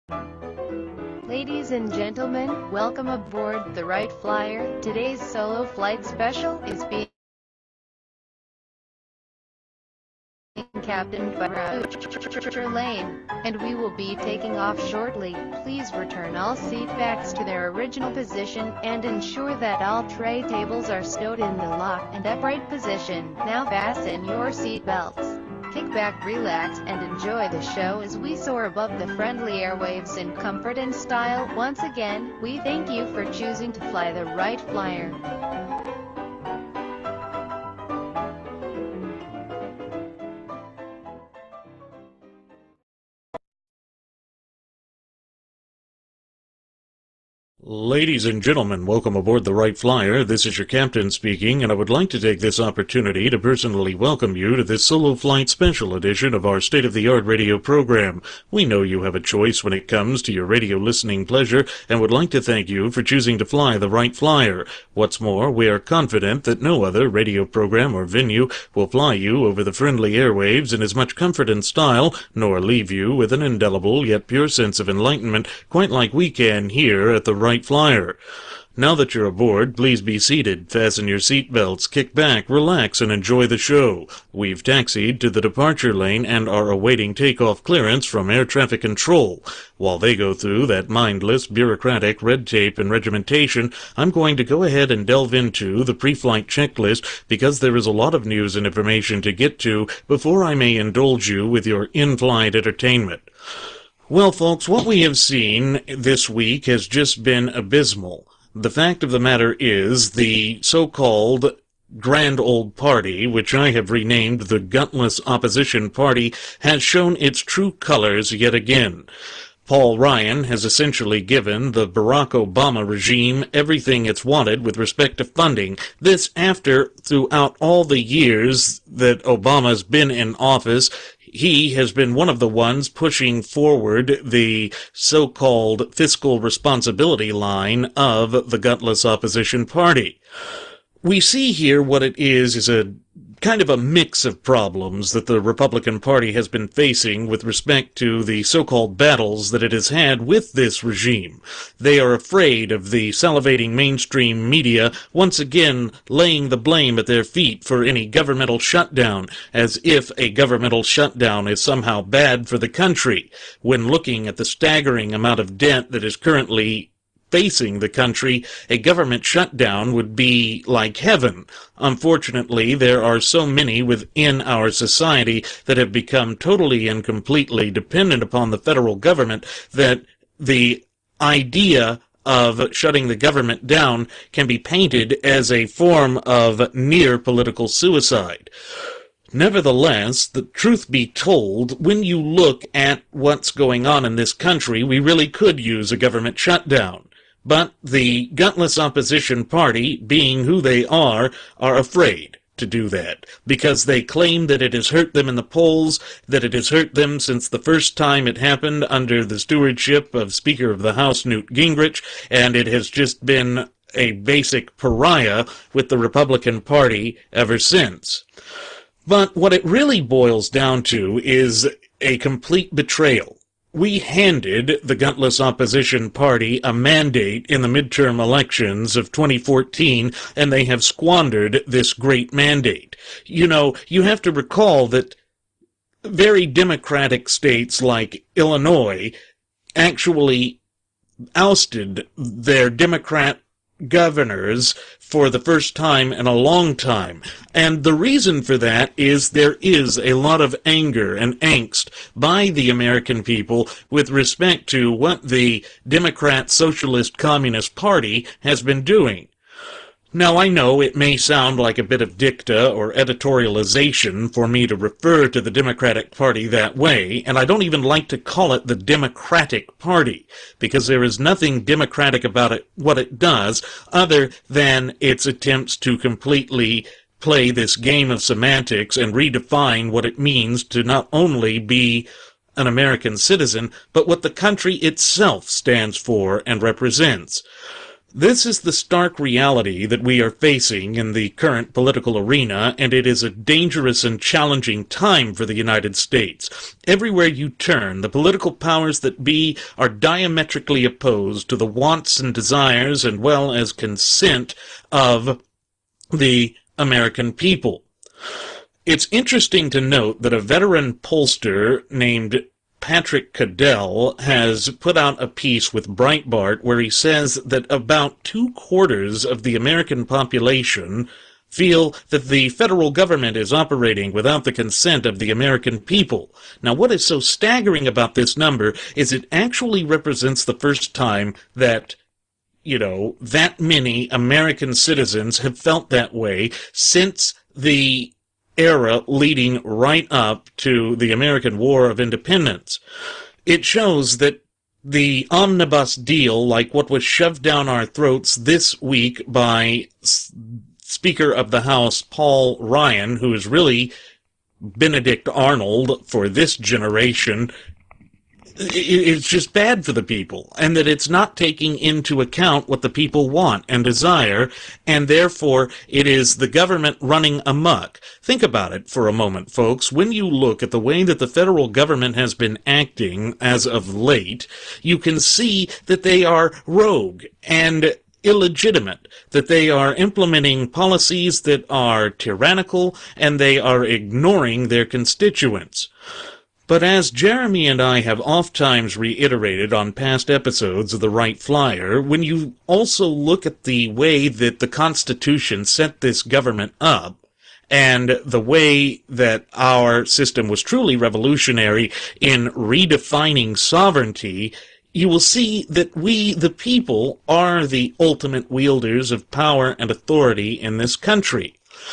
Ladies and gentlemen, welcome aboard the Wright Flyer. Today's solo flight special is being captained by Wright, and we will be taking off shortly. Please return all seat backs to their original position, and ensure that all tray tables are stowed in the locked and upright position. Now fasten your seat belts. Kick back, relax, and enjoy the show as we soar above the friendly airwaves in comfort and style. Once again, we thank you for choosing to fly the Wright Flyer. Ladies and gentlemen, welcome aboard the Wright Flyer. This is your captain speaking, and I would like to take this opportunity to personally welcome you to this solo flight special edition of our state-of-the-art radio program. We know you have a choice when it comes to your radio listening pleasure, and would like to thank you for choosing to fly the Wright Flyer. What's more, we are confident that no other radio program or venue will fly you over the friendly airwaves in as much comfort and style, nor leave you with an indelible yet pure sense of enlightenment, quite like we can here at the Wright Flyer. Now that you're aboard, please be seated, fasten your seat belts, kick back, relax, and enjoy the show. We've taxied to the departure lane and are awaiting takeoff clearance from air traffic control. While they go through that mindless, bureaucratic red tape and regimentation, I'm going to go ahead and delve into the pre-flight checklist because there is a lot of news and information to get to before I may indulge you with your in-flight entertainment. Well, folks, what we have seen this week has just been abysmal. The fact of the matter is the so-called Grand Old Party, which I have renamed the Gutless Opposition Party, has shown its true colors yet again. Paul Ryan has essentially given the Barack Obama regime everything it's wanted with respect to funding. This after, throughout all the years that Obama's been in office, he has been one of the ones pushing forward the so-called fiscal responsibility line of the Gutless Opposition Party. We see here what it is a kind of a mix of problems that the Republican Party has been facing with respect to the so-called battles that it has had with this regime. They are afraid of the salivating mainstream media once again laying the blame at their feet for any governmental shutdown, as if a governmental shutdown is somehow bad for the country, when looking at the staggering amount of debt that is currently facing the country. A government shutdown would be like heaven. Unfortunately, there are so many within our society that have become totally and completely dependent upon the federal government that the idea of shutting the government down can be painted as a form of near political suicide. Nevertheless, the truth be told, when you look at what's going on in this country, we really could use a government shutdown. But the Gutless Opposition Party, being who they are afraid to do that, because they claim that it has hurt them in the polls, that it has hurt them since the first time it happened under the stewardship of Speaker of the House Newt Gingrich, and it has just been a basic pariah with the Republican Party ever since. But what it really boils down to is a complete betrayal. We handed the Gutless Opposition Party a mandate in the midterm elections of 2014, and they have squandered this great mandate. You know, you have to recall that very democratic states like Illinois actually ousted their Democrat governors for the first time in a long time. And the reason for that is there is a lot of anger and angst by the American people with respect to what the Democrat Socialist Communist Party has been doing. Now, I know it may sound like a bit of dicta or editorialization for me to refer to the Democratic Party that way, and I don't even like to call it the Democratic Party, because there is nothing democratic about it, what it does, other than its attempts to completely play this game of semantics and redefine what it means to not only be an American citizen, but what the country itself stands for and represents. This is the stark reality that we are facing in the current political arena, and it is a dangerous and challenging time for the United States. Everywhere you turn, the political powers that be are diametrically opposed to the wants and desires and well as consent of the American people. It's interesting to note that a veteran pollster named Patrick Cadell has put out a piece with Breitbart where he says that about 2/4 of the American population feel that the federal government is operating without the consent of the American people. Now, what is so staggering about this number is it actually represents the first time that that many American citizens have felt that way since the era leading right up to the American War of Independence. It shows that the omnibus deal, like what was shoved down our throats this week by Speaker of the House Paul Ryan, who is really Benedict Arnold for this generation, it's just bad for the people, and that it's not taking into account what the people want and desire, and therefore it is the government running amok. Think about it for a moment, folks. When you look at the way that the federal government has been acting as of late, you can see that they are rogue and illegitimate, that they are implementing policies that are tyrannical, and they are ignoring their constituents. But as Jeremy and I have oft-times reiterated on past episodes of the Wright Flyer, when you also look at the way that the Constitution set this government up, and the way that our system was truly revolutionary in redefining sovereignty, you will see that we, the people, are the ultimate wielders of power and authority in this country.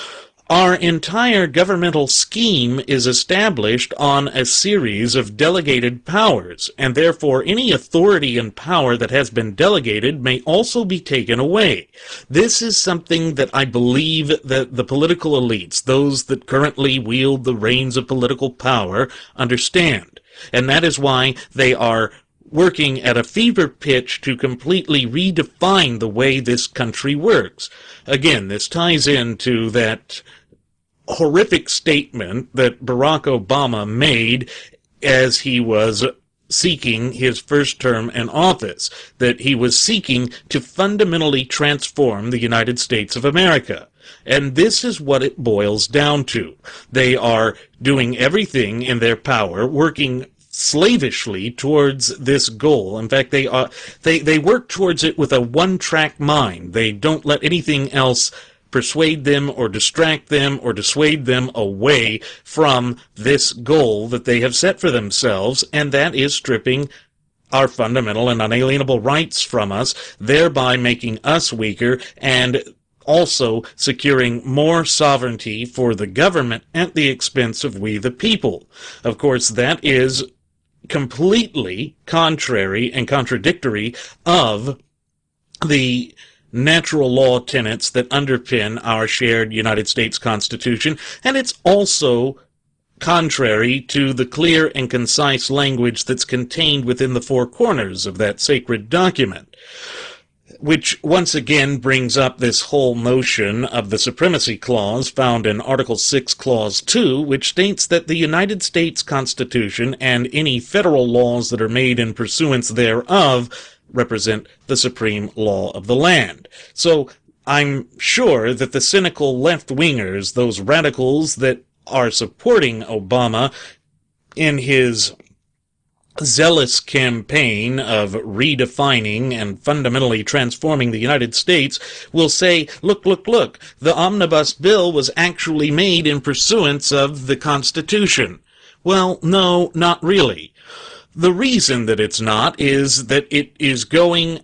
Our entire governmental scheme is established on a series of delegated powers, and therefore any authority and power that has been delegated may also be taken away. This is something that I believe that the political elites, those that currently wield the reins of political power, understand. And that is why they are working at a fever pitch to completely redefine the way this country works. Again, this ties into that horrific statement that Barack Obama made as he was seeking his first term in office, that he was seeking to fundamentally transform the United States of America. And this is what it boils down to. They are doing everything in their power, working slavishly towards this goal. In fact, they work towards it with a one-track mind. They don't let anything else persuade them or distract them or dissuade them away from this goal that they have set for themselves, and that is stripping our fundamental and unalienable rights from us, thereby making us weaker and also securing more sovereignty for the government at the expense of we the people. Of course, that is completely contrary and contradictory of the natural law tenets that underpin our shared United States Constitution, and it's also contrary to the clear and concise language that's contained within the four corners of that sacred document, which once again brings up this whole notion of the Supremacy Clause found in Article 6, Clause 2, which states that the United States Constitution and any federal laws that are made in pursuance thereof represent the supreme law of the land. So I'm sure that the cynical left-wingers, those radicals that are supporting Obama in his zealous campaign of redefining and fundamentally transforming the United States, will say, look, the omnibus bill was actually made in pursuance of the Constitution. Well, no, not really. The reason that it's not is that it is going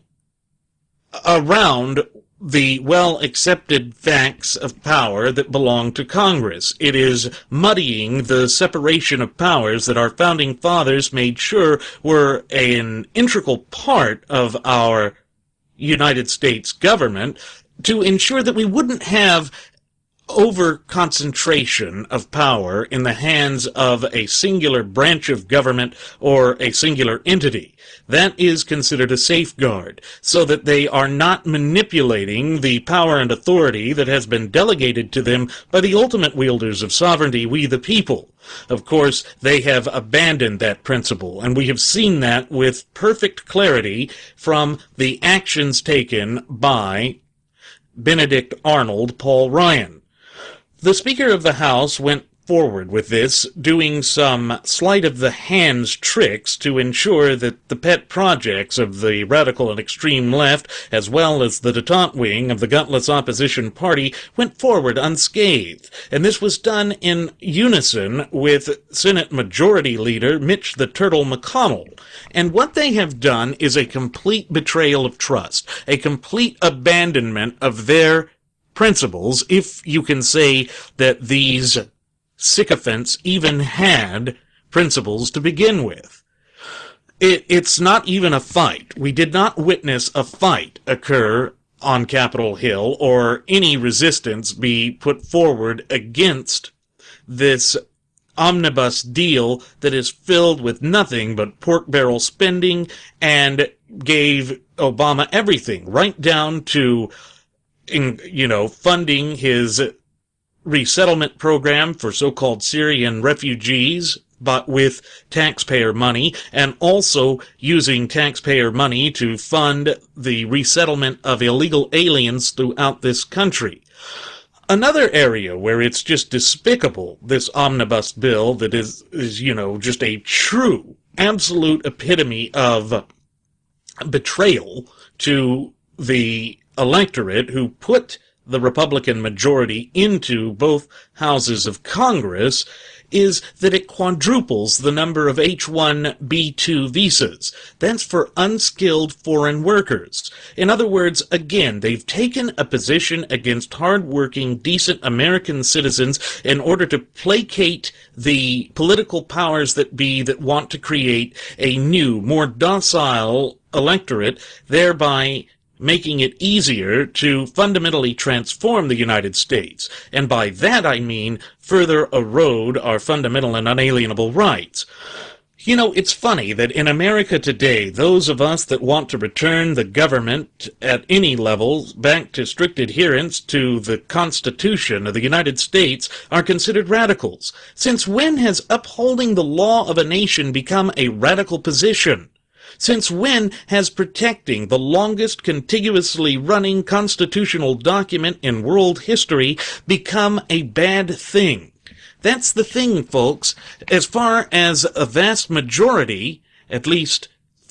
around the well-accepted facts of power that belong to Congress. It is muddying the separation of powers that our founding fathers made sure were an integral part of our United States government to ensure that we wouldn't have over-concentration of power in the hands of a singular branch of government or a singular entity. That is considered a safeguard, so that they are not manipulating the power and authority that has been delegated to them by the ultimate wielders of sovereignty, we the people. Of course, they have abandoned that principle, and we have seen that with perfect clarity from the actions taken by Benedict Arnold Paul Ryan. The Speaker of the House went forward with this, doing some sleight-of-the-hands tricks to ensure that the pet projects of the radical and extreme left, as well as the détente wing of the gutless opposition party, went forward unscathed. And this was done in unison with Senate Majority Leader Mitch the Turtle McConnell. And what they have done is a complete betrayal of trust, a complete abandonment of their principles, if you can say that these sycophants even had principles to begin with. It's not even a fight. We did not witness a fight occur on Capitol Hill or any resistance be put forward against this omnibus deal that is filled with nothing but pork barrel spending and gave Obama everything, right down to funding his resettlement program for so-called Syrian refugees, but with taxpayer money, and also using taxpayer money to fund the resettlement of illegal aliens throughout this country. Another area where it's just despicable, this omnibus bill that is just a true, absolute epitome of betrayal to the electorate who put the Republican majority into both houses of Congress, is that it quadruples the number of H-1B2 visas. That's for unskilled foreign workers. In other words, again, they've taken a position against hard-working, decent American citizens in order to placate the political powers that be that want to create a new, more docile electorate, thereby making it easier to fundamentally transform the United States. And by that I mean further erode our fundamental and unalienable rights. It's funny that in America today, those of us that want to return the government at any level back to strict adherence to the Constitution of the United States are considered radicals. Since when has upholding the law of a nation become a radical position? Since when has protecting the longest contiguously running constitutional document in world history become a bad thing? That's the thing, folks. As far as a vast majority, at least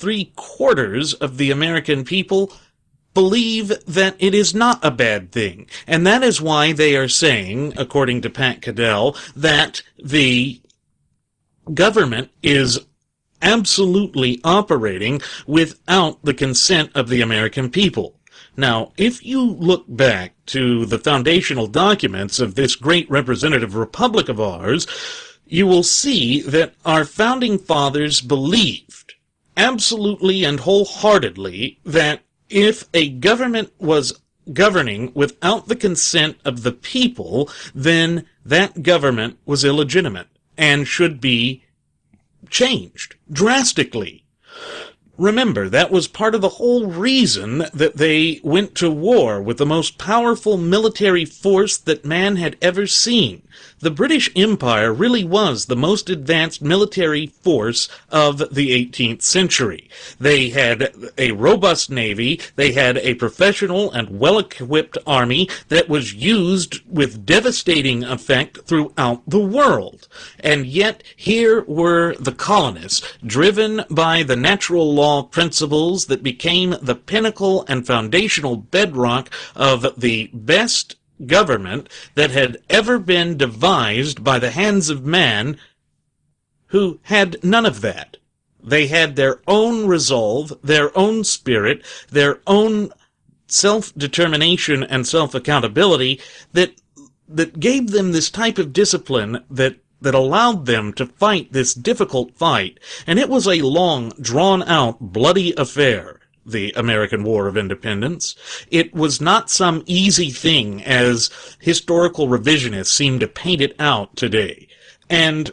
3/4 of the American people, believe that it is not a bad thing. And that is why they are saying, according to Pat Caddell, that the government is absolutely operating without the consent of the American people. Now, if you look back to the foundational documents of this great representative republic of ours, you will see that our founding fathers believed absolutely and wholeheartedly that if a government was governing without the consent of the people, then that government was illegitimate and should be changed drastically. Remember, that was part of the whole reason that they went to war with the most powerful military force that man had ever seen. The British Empire really was the most advanced military force of the 18th century. They had a robust navy, they had a professional and well-equipped army that was used with devastating effect throughout the world. And yet, here were the colonists, driven by the natural law principles that became the pinnacle and foundational bedrock of the best government that had ever been devised by the hands of man, who had none of that. They had their own resolve, their own spirit, their own self-determination and self-accountability that gave them this type of discipline that allowed them to fight this difficult fight. And it was a long, drawn-out, bloody affair. the American War of Independence. It was not some easy thing as historical revisionists seem to paint it out today. And,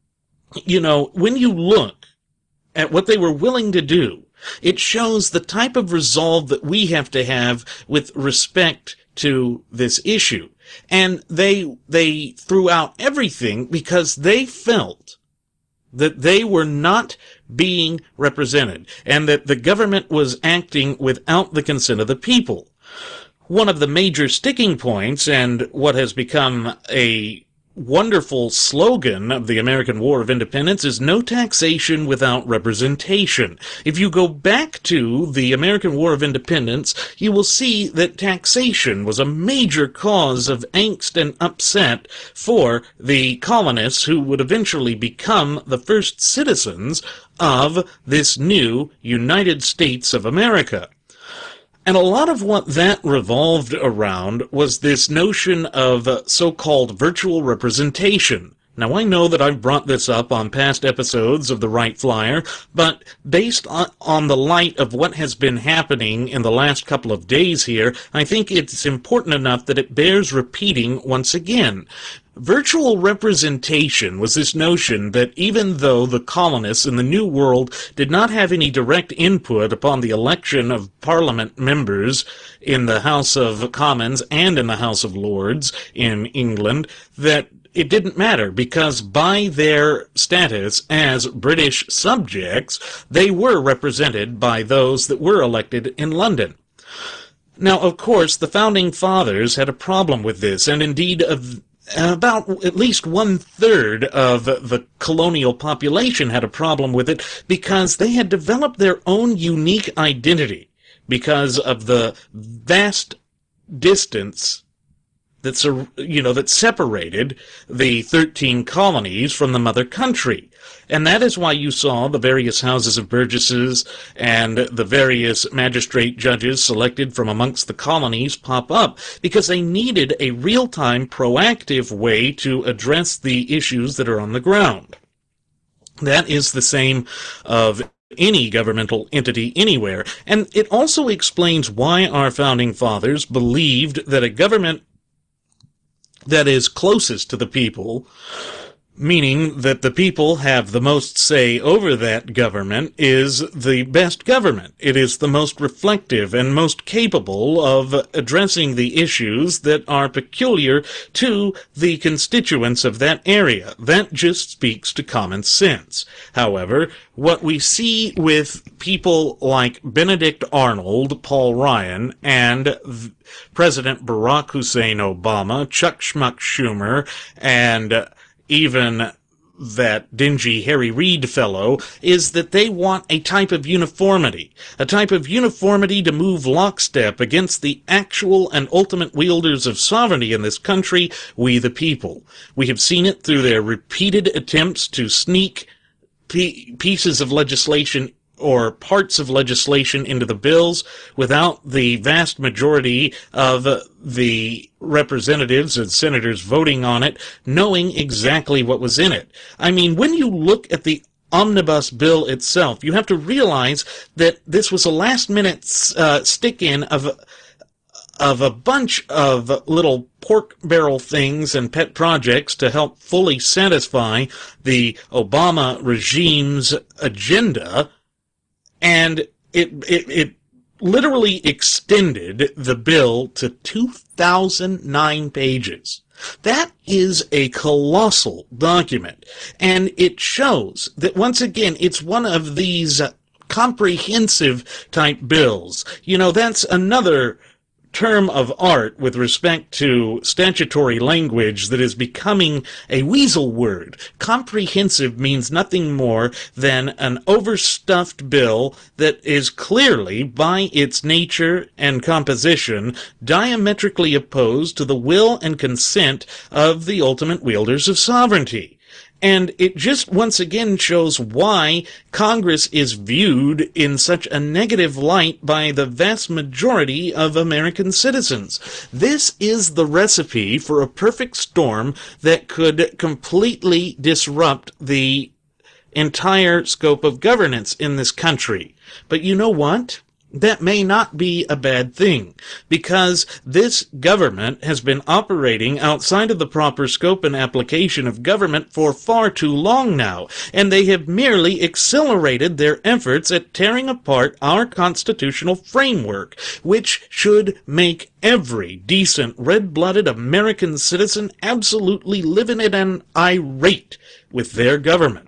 you know, when you look at what they were willing to do, it shows the type of resolve that we have to have with respect to this issue. And they threw out everything because they felt that they were not being represented and that the government was acting without the consent of the people. One of the major sticking points, and what has become a wonderful slogan of the American War of Independence, is no taxation without representation. If you go back to the American War of Independence, you will see that taxation was a major cause of angst and upset for the colonists who would eventually become the first citizens of this new United States of America. And a lot of what that revolved around was this notion of so-called virtual representation. Now, I know that I've brought this up on past episodes of the Wright Flyer, but based on the light of what has been happening in the last couple of days here, I think it's important enough that it bears repeating once again. Virtual representation was this notion that even though the colonists in the New World did not have any direct input upon the election of Parliament members in the House of Commons and in the House of Lords in England, that it didn't matter, because by their status as British subjects, they were represented by those that were elected in London. Now, of course, the Founding Fathers had a problem with this, and indeed about at least 1/3 of the colonial population had a problem with it, because they had developed their own unique identity because of the vast distance that separated the 13 colonies from the mother country. And that is why you saw the various houses of burgesses and the various magistrate judges selected from amongst the colonies pop up, because they needed a real-time, proactive way to address the issues that are on the ground. That is the same of any governmental entity anywhere. And it also explains why our Founding Fathers believed that a government that is closest to the people, meaning that the people have the most say over that government, is the best government. It is the most reflective and most capable of addressing the issues that are peculiar to the constituents of that area. That just speaks to common sense. However, what we see with people like Benedict Arnold, Paul Ryan, and President Barack Hussein Obama, Chuck Schmuck Schumer, and even that dingy Harry Reid fellow, is that they want a type of uniformity to move lockstep against the actual and ultimate wielders of sovereignty in this country, we the people. We have seen it through their repeated attempts to sneak pieces of legislation or parts of legislation into the bills without the vast majority of the representatives and senators voting on it, knowing exactly what was in it. I mean, when you look at the omnibus bill itself, you have to realize that this was a last-minute stick-in of a bunch of little pork barrel things and pet projects to help fully satisfy the Obama regime's agenda. And it literally extended the bill to 2,009 pages. That is a colossal document. And it shows that, once again, it's one of these comprehensive type bills. You know, that's another term of art with respect to statutory language that is becoming a weasel word. Comprehensive means nothing more than an overstuffed bill that is clearly, by its nature and composition, diametrically opposed to the will and consent of the ultimate wielders of sovereignty. And it just once again shows why Congress is viewed in such a negative light by the vast majority of American citizens. This is the recipe for a perfect storm that could completely disrupt the entire scope of governance in this country. But you know what? that may not be a bad thing, because this government has been operating outside of the proper scope and application of government for far too long now, and they have merely accelerated their efforts at tearing apart our constitutional framework, which should make every decent, red-blooded American citizen absolutely livid and irate with their government.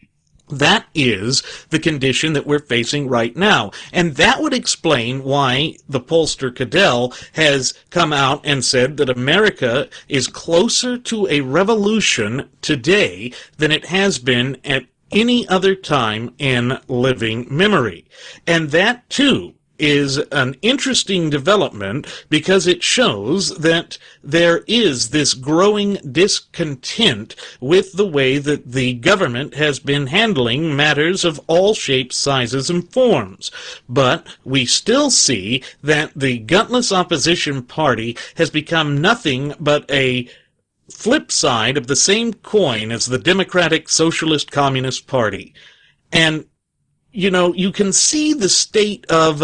That is the condition that we're facing right now. And that would explain why the pollster Cadell has come out and said that America is closer to a revolution today than it has been at any other time in living memory. And that, too, is an interesting development because it shows that there is this growing discontent with the way that the government has been handling matters of all shapes, sizes, and forms. But we still see that the gutless opposition party has become nothing but a flip side of the same coin as the Democratic Socialist Communist Party. And, you know, you can see the state of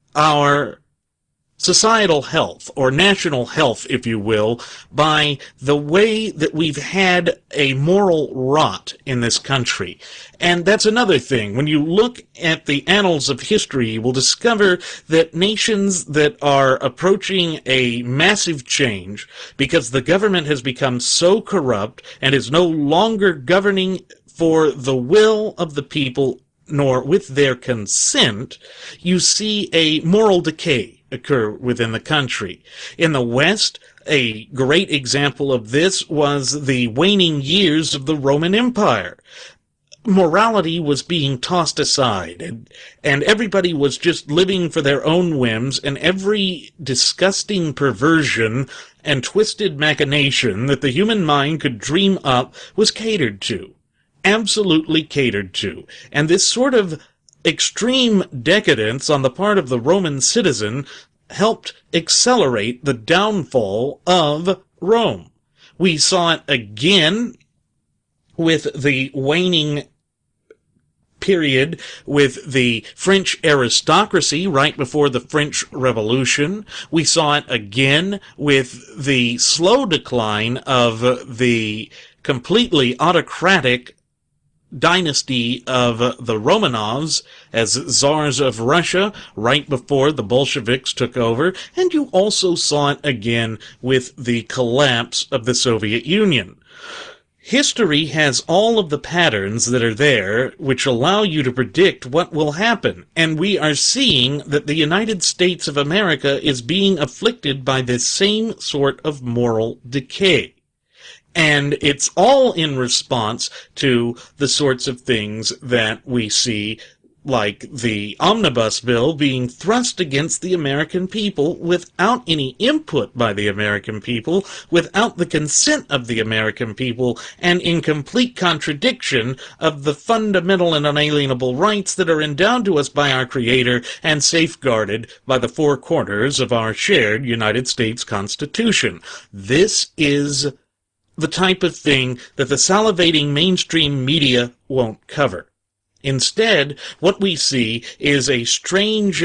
our societal health, or national health, if you will, by the way that we've had a moral rot in this country. And that's another thing. When you look at the annals of history, you will discover that nations that are approaching a massive change, because the government has become so corrupt and is no longer governing for the will of the people nor with their consent, you see a moral decay occur within the country. In the West, a great example of this was the waning years of the Roman Empire. Morality was being tossed aside, and everybody was just living for their own whims, and every disgusting perversion and twisted machination that the human mind could dream up was catered to. Absolutely catered to. And this sort of extreme decadence on the part of the Roman citizen helped accelerate the downfall of Rome. We saw it again with the waning period with the French aristocracy right before the French Revolution. We saw it again with the slow decline of the completely autocratic dynasty of the Romanovs as czars of Russia right before the Bolsheviks took over, and you also saw it again with the collapse of the Soviet Union. History has all of the patterns that are there which allow you to predict what will happen, and we are seeing that the United States of America is being afflicted by this same sort of moral decay. And it's all in response to the sorts of things that we see, like the omnibus bill being thrust against the American people without any input by the American people, without the consent of the American people, and in complete contradiction of the fundamental and unalienable rights that are endowed to us by our Creator and safeguarded by the four corners of our shared United States Constitution. This is the type of thing that the salivating mainstream media won't cover. Instead, what we see is a strange,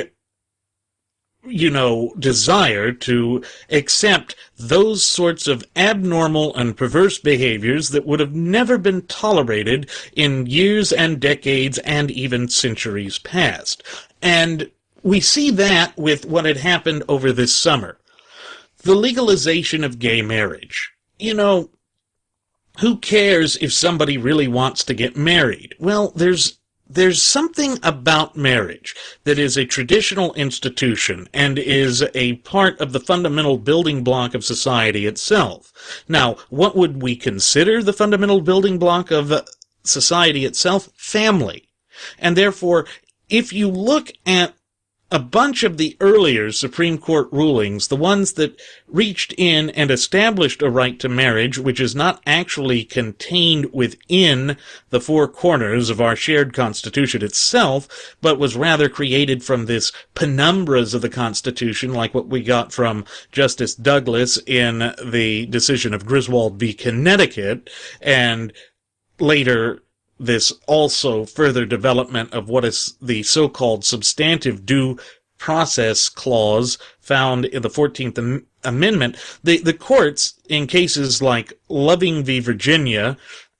desire to accept those sorts of abnormal and perverse behaviors that would have never been tolerated in years and decades and even centuries past. And we see that with what had happened over this summer. The legalization of gay marriage. Who cares if somebody really wants to get married? Well, there's something about marriage that is a traditional institution and is a part of the fundamental building block of society itself. Now, what would we consider the fundamental building block of society itself? Family. And therefore, if you look at a bunch of the earlier Supreme Court rulings, the ones that reached in and established a right to marriage, which is not actually contained within the four corners of our shared Constitution itself, but was rather created from this penumbras of the Constitution, like what we got from Justice Douglas in the decision of Griswold v. Connecticut, and later this also further development of what is the so-called substantive due process clause found in the 14th Amendment, the courts, in cases like Loving v. Virginia,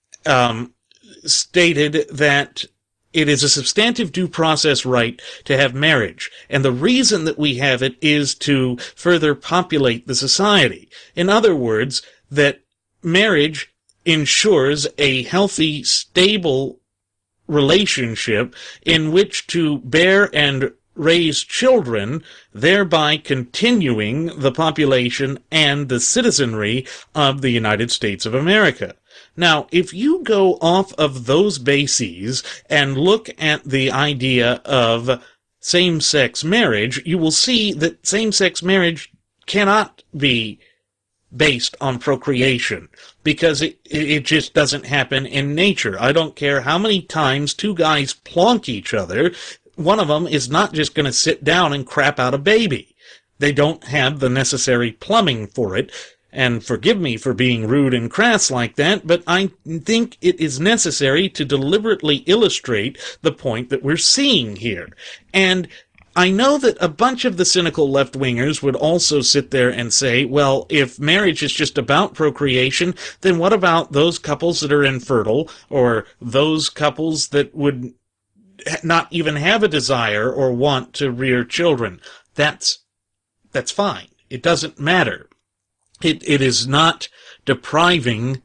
stated that it is a substantive due process right to have marriage, and the reason that we have it is to further populate the society. In other words, that marriage ensures a healthy, stable relationship in which to bear and raise children, thereby continuing the population and the citizenry of the United States of America. Now, if you go off of those bases and look at the idea of same-sex marriage, you will see that same-sex marriage cannot be based on procreation, because it just doesn't happen in nature. I don't care how many times two guys plonk each other, one of them is not just going to sit down and crap out a baby. They don't have the necessary plumbing for it. And forgive me for being rude and crass like that, but I think it is necessary to deliberately illustrate the point that we're seeing here. And I know that a bunch of the cynical left-wingers would also sit there and say, well, if marriage is just about procreation, then what about those couples that are infertile, or those couples that would not even have a desire or want to rear children? That's fine. It doesn't matter. It is not depriving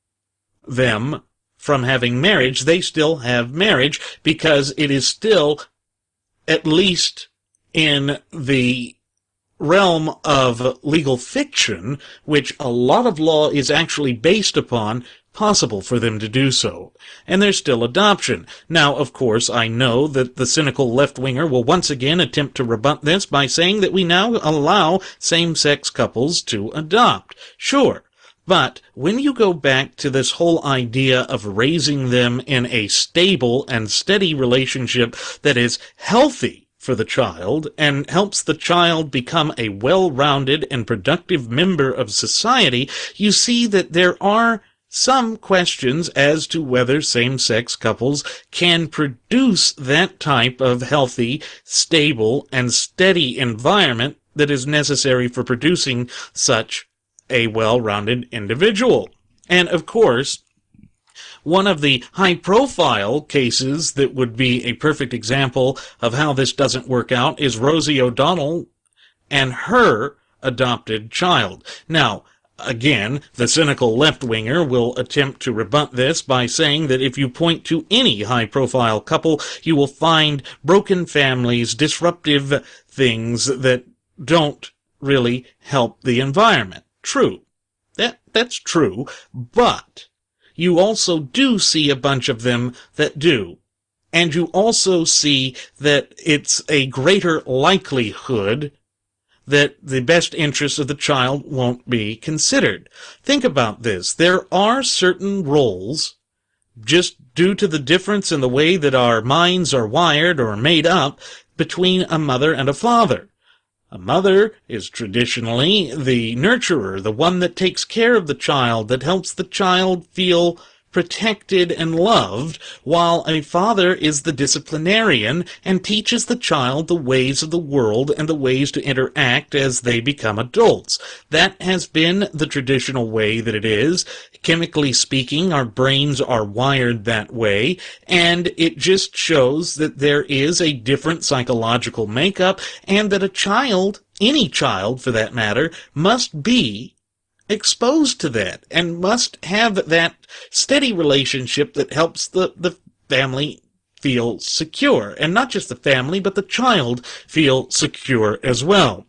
them from having marriage. They still have marriage because it is still, at least in the realm of legal fiction, which a lot of law is actually based upon, possible for them to do so. And there's still adoption. Now, of course, I know that the cynical left-winger will once again attempt to rebut this by saying that we now allow same-sex couples to adopt. Sure. But when you go back to this whole idea of raising them in a stable and steady relationship that is healthy for the child and helps the child become a well-rounded and productive member of society, you see that there are some questions as to whether same-sex couples can produce that type of healthy, stable, and steady environment that is necessary for producing such a well-rounded individual. And, of course, one of the high-profile cases that would be a perfect example of how this doesn't work out is Rosie O'Donnell and her adopted child. Now, again, the cynical left-winger will attempt to rebut this by saying that if you point to any high-profile couple, you will find broken families, disruptive things that don't really help the environment. True. That's true, but you also do see a bunch of them that do. And you also see that it's a greater likelihood that the best interests of the child won't be considered. Think about this. There are certain roles, just due to the difference in the way that our minds are wired or made up, between a mother and a father. A mother is traditionally the nurturer, the one that takes care of the child, that helps the child feel protected and loved, while a father is the disciplinarian and teaches the child the ways of the world and the ways to interact as they become adults. That has been the traditional way that it is. Chemically speaking, our brains are wired that way, and it just shows that there is a different psychological makeup, and that a child, any child for that matter, must be exposed to that and must have that steady relationship that helps the family feel secure. And not just the family, but the child feel secure as well.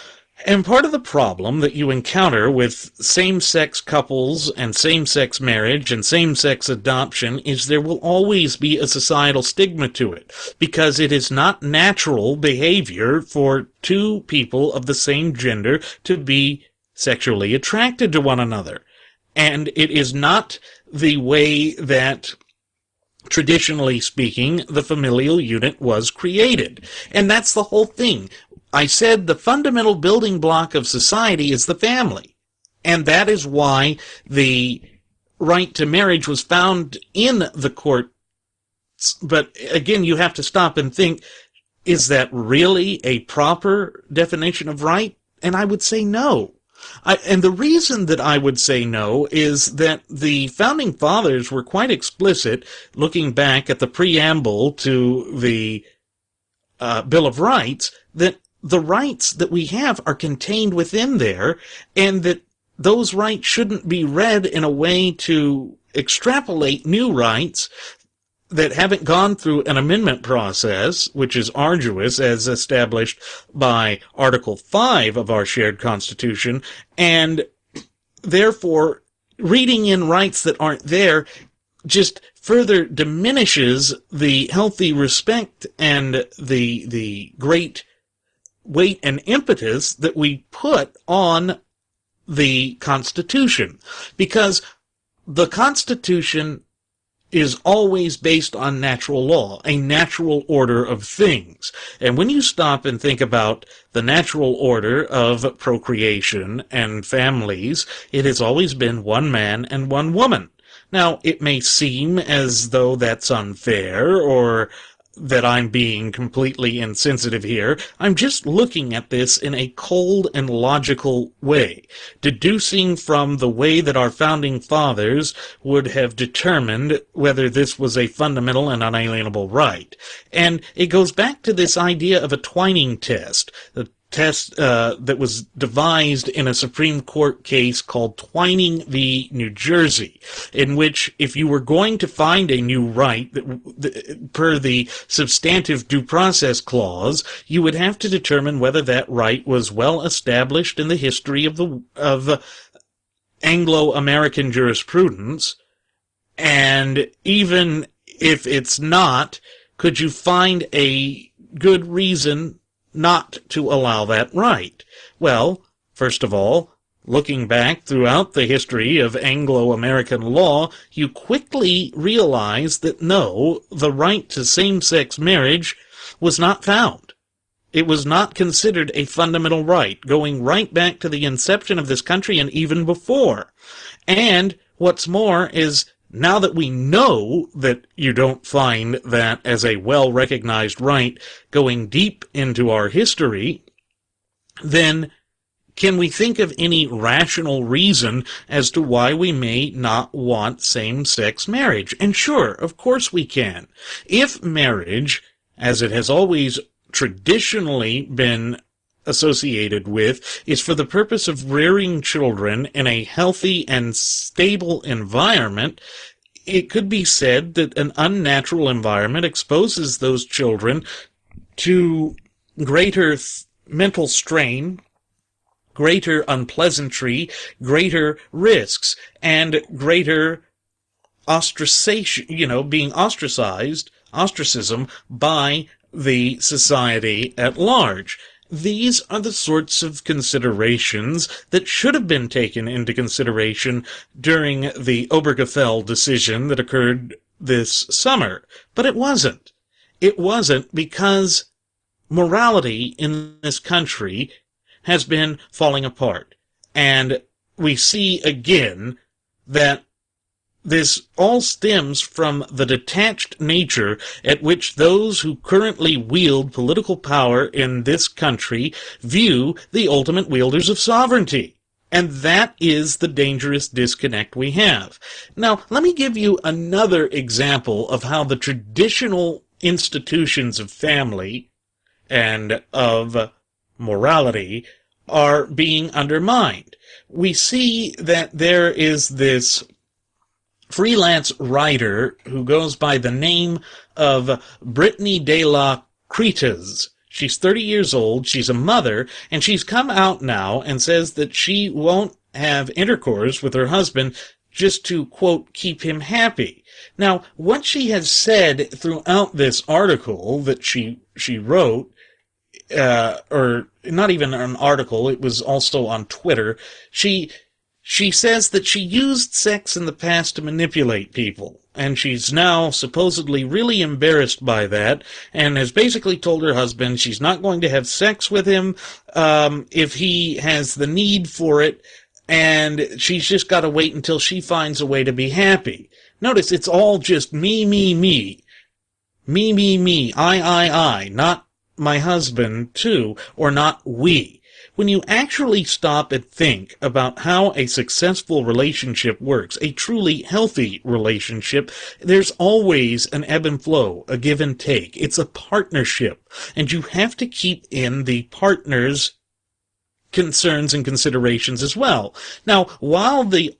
And part of the problem that you encounter with same-sex couples and same-sex marriage and same-sex adoption is there will always be a societal stigma to it, because it is not natural behavior for two people of the same gender to be sexually attracted to one another. And it is not the way that, traditionally speaking, the familial unit was created. And that's the whole thing. I said the fundamental building block of society is the family. And that is why the right to marriage was found in the courts. But again, you have to stop and think, is that really a proper definition of right? And I would say no. And the reason that I would say no is that the Founding Fathers were quite explicit, looking back at the preamble to the Bill of Rights, that the rights that we have are contained within there, and that those rights shouldn't be read in a way to extrapolate new rights that haven't gone through an amendment process, which is arduous, as established by Article 5 of our shared Constitution, and therefore reading in rights that aren't there just further diminishes the healthy respect and the great weight and impetus that we put on the Constitution. Because the Constitution is always based on natural law, a natural order of things. And when you stop and think about the natural order of procreation and families, it has always been one man and one woman. Now, it may seem as though that's unfair, or that I'm being completely insensitive here. I'm just looking at this in a cold and logical way, deducing from the way that our Founding Fathers would have determined whether this was a fundamental and unalienable right. And it goes back to this idea of a Twining test, the test that was devised in a Supreme Court case called Twining v. New Jersey, in which if you were going to find a new right per the substantive due process clause, you would have to determine whether that right was well established in the history of Anglo-American jurisprudence, and even if it's not, could you find a good reason not to allow that right? Well, first of all, looking back throughout the history of Anglo-American law, you quickly realize that no, the right to same-sex marriage was not found. It was not considered a fundamental right, going right back to the inception of this country and even before. And what's more is, now that we know that you don't find that as a well-recognized right going deep into our history, then can we think of any rational reason as to why we may not want same-sex marriage? And sure, of course we can. If marriage, as it has always traditionally been associated with, is for the purpose of rearing children in a healthy and stable environment, it could be said that an unnatural environment exposes those children to greater mental strain, greater unpleasantry, greater risks, and greater ostracization, being ostracism by the society at large. These are the sorts of considerations that should have been taken into consideration during the Obergefell decision that occurred this summer. But it wasn't. It wasn't because morality in this country has been falling apart. And we see again that this all stems from the detached nature at which those who currently wield political power in this country view the ultimate wielders of sovereignty. And that is the dangerous disconnect we have. Now, let me give you another example of how the traditional institutions of family and of morality are being undermined. We see that there is this freelance writer who goes by the name of Brittany de la Cretas. She's 30 years old, she's a mother, and she's come out now and says that she won't have intercourse with her husband just to, quote, keep him happy. Now, what she has said throughout this article that she wrote, or not even an article, it was also on Twitter, She says that she used sex in the past to manipulate people, and she's now supposedly really embarrassed by that, and has basically told her husband she's not going to have sex with him if he has the need for it, and she's just got to wait until she finds a way to be happy. Notice, it's all just me, me, me. Me, me, me, I, not my husband too, or not we. When you actually stop and think about how a successful relationship works, a truly healthy relationship, there's always an ebb and flow, a give and take. It's a partnership, and you have to keep in the partner's concerns and considerations as well. Now, while the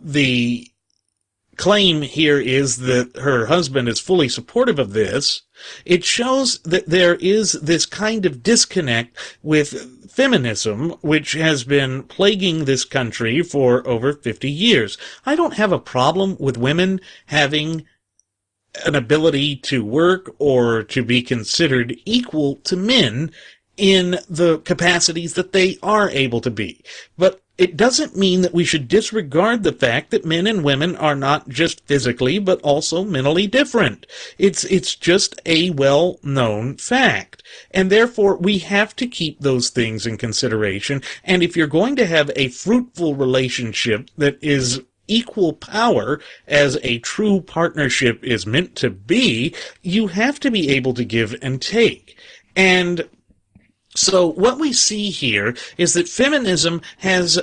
claim here is that her husband is fully supportive of this, it shows that there is this kind of disconnect with feminism, which has been plaguing this country for over 50 years. I don't have a problem with women having an ability to work or to be considered equal to men in the capacities that they are able to be. But it doesn't mean that we should disregard the fact that men and women are not just physically, but also mentally different. It's just a well-known fact. And therefore, we have to keep those things in consideration. And if you're going to have a fruitful relationship that is equal power, as a true partnership is meant to be, you have to be able to give and take. And so what we see here is that feminism has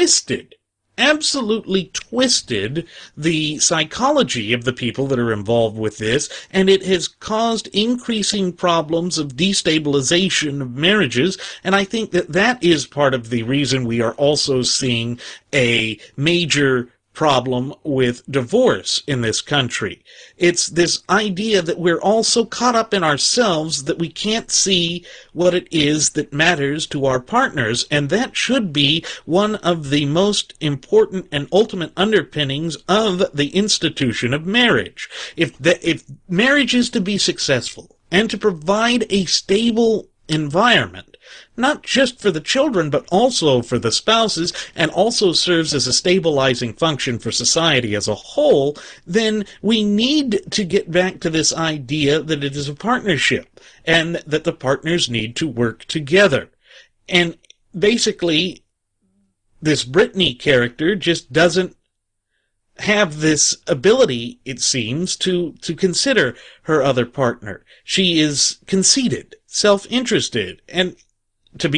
absolutely twisted the psychology of the people that are involved with this, and it has caused increasing problems of destabilization of marriages, and I think that that is part of the reason we are also seeing a major problem with divorce in this country. It's this idea that we're all so caught up in ourselves that we can't see what it is that matters to our partners, and that should be one of the most important and ultimate underpinnings of the institution of marriage. If marriage is to be successful and to provide a stable environment, not just for the children, but also for the spouses, and also serves as a stabilizing function for society as a whole, then we need to get back to this idea that it is a partnership, and that the partners need to work together. And basically, this Brittany character just doesn't have this ability, it seems, to consider her other partner. She is conceited, self-interested, and to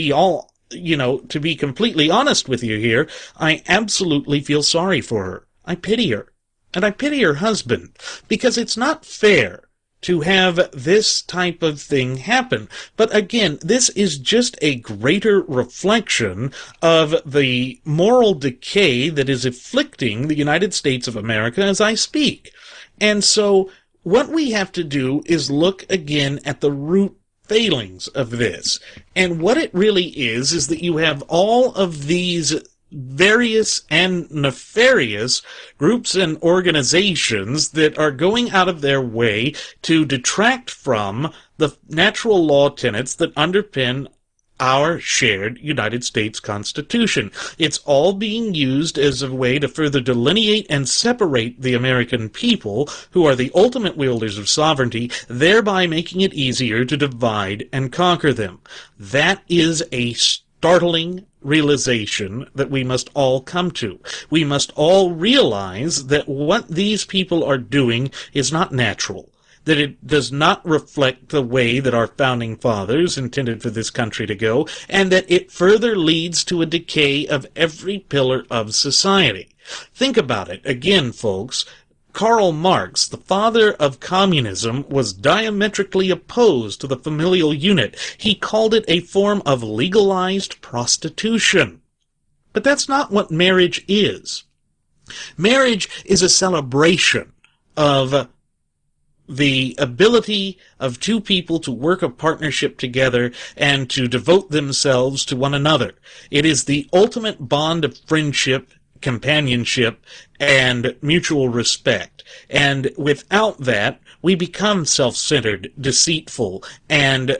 be completely honest with you here, I absolutely feel sorry for her. I pity her. And I pity her husband, because it's not fair to have this type of thing happen. But again, this is just a greater reflection of the moral decay that is afflicting the United States of America as I speak. And so what we have to do is look again at the root failings of this. And what it really is that you have all of these various and nefarious groups and organizations that are going out of their way to detract from the natural law tenets that underpin our shared United States Constitution. It's all being used as a way to further delineate and separate the American people, who are the ultimate wielders of sovereignty, thereby making it easier to divide and conquer them. That is a startling realization that we must all come to. We must all realize that what these people are doing is not natural, that it does not reflect the way that our founding fathers intended for this country to go, and that it further leads to a decay of every pillar of society. Think about it. Again, folks, Karl Marx, the father of communism, was diametrically opposed to the familial unit. He called it a form of legalized prostitution. But that's not what marriage is. Marriage is a celebration of the ability of two people to work a partnership together and to devote themselves to one another. It is the ultimate bond of friendship, companionship, and mutual respect. And without that, we become self-centered, deceitful, and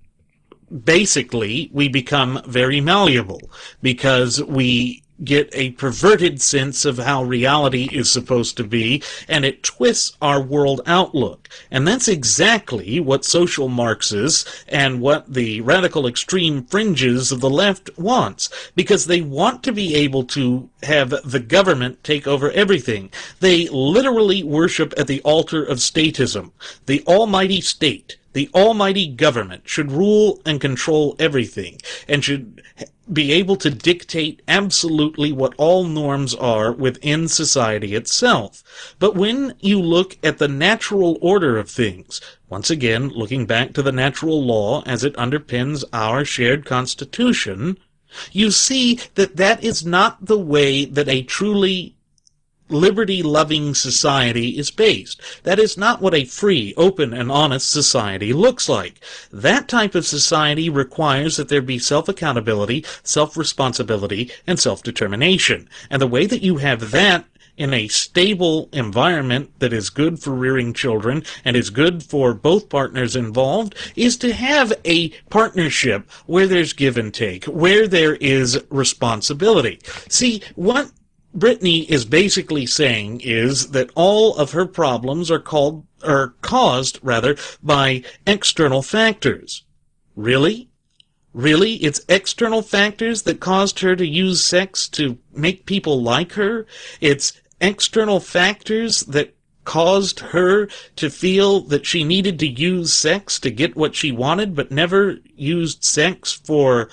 basically we become very malleable, because we get a perverted sense of how reality is supposed to be, and it twists our world outlook. And that's exactly what social Marxists and what the radical extreme fringes of the left wants, because they want to be able to have the government take over everything. They literally worship at the altar of statism, the almighty state, the almighty government should rule and control everything, and should be able to dictate absolutely what all norms are within society itself. But when you look at the natural order of things, once again, looking back to the natural law as it underpins our shared Constitution, you see that that is not the way that a truly liberty-loving society is based. That is not what a free, open, and honest society looks like. That type of society requires that there be self-accountability, self-responsibility, and self-determination. And the way that you have that in a stable environment that is good for rearing children and is good for both partners involved is to have a partnership where there's give and take, where there is responsibility. See, what Brittany is basically saying is that all of her problems are caused by external factors. Really? Really? It's external factors that caused her to use sex to make people like her? It's external factors that caused her to feel that she needed to use sex to get what she wanted, but never used sex for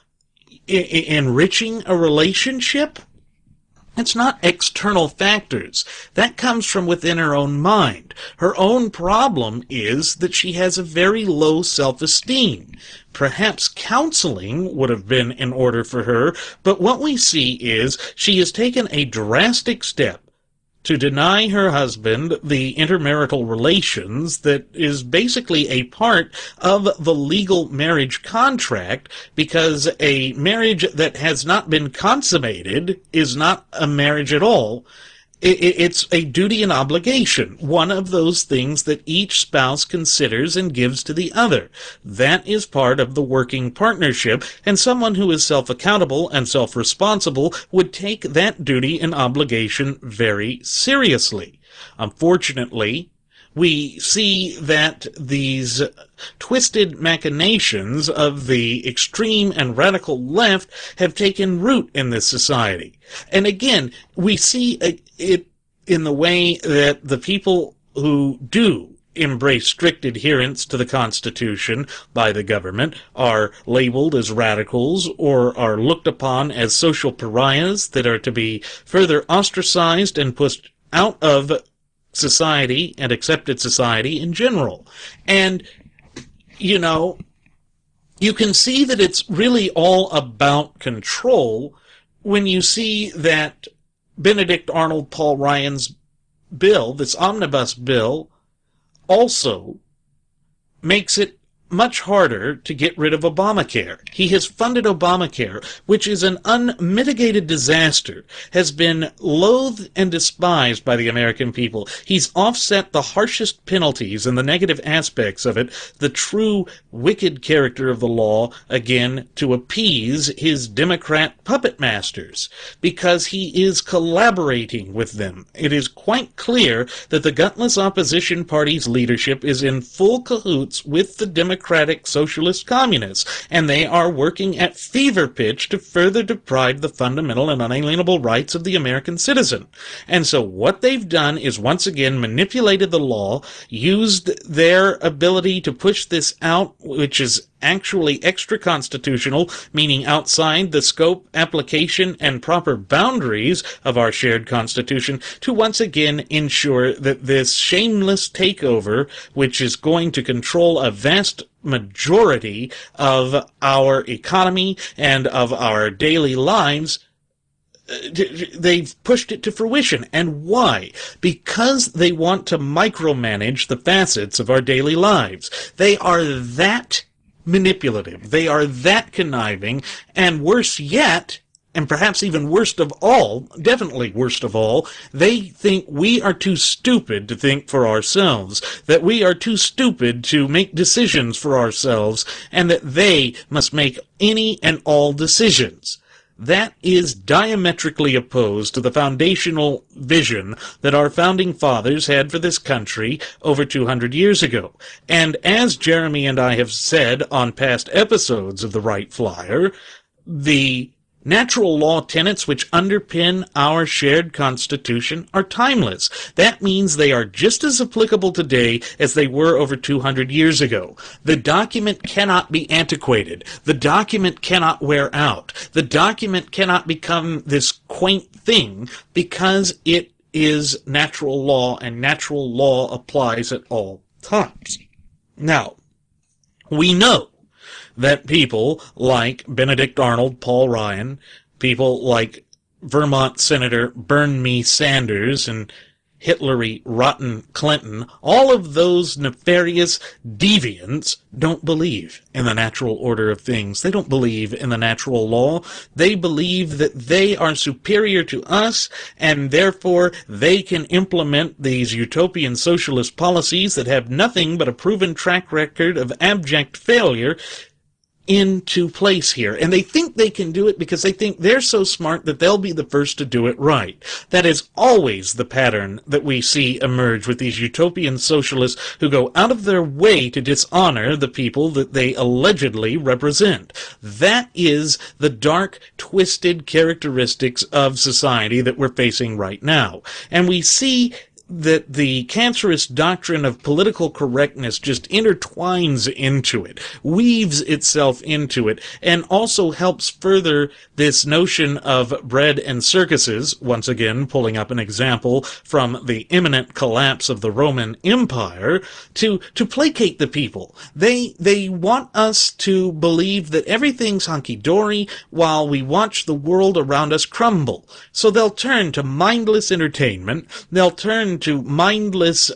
enriching a relationship? It's not external factors. That comes from within her own mind. Her own problem is that she has a very low self-esteem. Perhaps counseling would have been in order for her, but what we see is she has taken a drastic step to deny her husband the intermarital relations that is basically a part of the legal marriage contract, because a marriage that has not been consummated is not a marriage at all. It's a duty and obligation, one of those things that each spouse considers and gives to the other. That is part of the working partnership, and someone who is self-accountable and self-responsible would take that duty and obligation very seriously. Unfortunately, we see that these twisted machinations of the extreme and radical left have taken root in this society. And again, we see it in the way that the people who do embrace strict adherence to the Constitution by the government are labeled as radicals or are looked upon as social pariahs that are to be further ostracized and pushed out of society and accepted society in general. And, you know, you can see that it's really all about control when you see that Benedict Arnold Paul Ryan's bill, this omnibus bill, also makes it much harder to get rid of Obamacare. He has funded Obamacare, which is an unmitigated disaster, has been loathed and despised by the American people. He's offset the harshest penalties and the negative aspects of it, the true wicked character of the law, again, to appease his Democrat puppet masters, because he is collaborating with them. It is quite clear that the gutless opposition party's leadership is in full cahoots with the Democratic Socialist Communists, and they are working at fever pitch to further deprive the fundamental and unalienable rights of the American citizen. And so what they've done is once again manipulated the law, used their ability to push this out, which is actually extra-constitutional, meaning outside the scope, application, and proper boundaries of our shared Constitution, to once again ensure that this shameless takeover, which is going to control a vast majority of our economy and of our daily lives, they've pushed it to fruition. And why? Because they want to micromanage the facets of our daily lives. They are that manipulative. They are that conniving, and worse yet, and perhaps even worst of all, definitely worst of all, they think we are too stupid to think for ourselves, that we are too stupid to make decisions for ourselves, and that they must make any and all decisions. That is diametrically opposed to the foundational vision that our founding fathers had for this country over 200 years ago. And as Jeremy and I have said on past episodes of the Wright Flyer, the natural law tenets which underpin our shared Constitution are timeless. That means they are just as applicable today as they were over 200 years ago. The document cannot be antiquated. The document cannot wear out. The document cannot become this quaint thing because it is natural law, and natural law applies at all times. Now, we know that people like Benedict Arnold, Paul Ryan, people like Vermont Senator Burn Me Sanders, and Hitlery, rotten Clinton, all of those nefarious deviants don't believe in the natural order of things. They don't believe in the natural law. They believe that they are superior to us, and therefore they can implement these utopian socialist policies that have nothing but a proven track record of abject failure into place here. And they think they can do it because they think they're so smart that they'll be the first to do it right. That is always the pattern that we see emerge with these utopian socialists who go out of their way to dishonor the people that they allegedly represent. That is the dark, twisted characteristics of society that we're facing right now. And we see that the cancerous doctrine of political correctness just intertwines into it, weaves itself into it, and also helps further this notion of bread and circuses, once again pulling up an example from the imminent collapse of the Roman Empire, to placate the people. They want us to believe that everything's hunky-dory while we watch the world around us crumble. So they'll turn to mindless entertainment, they'll turn to mindless,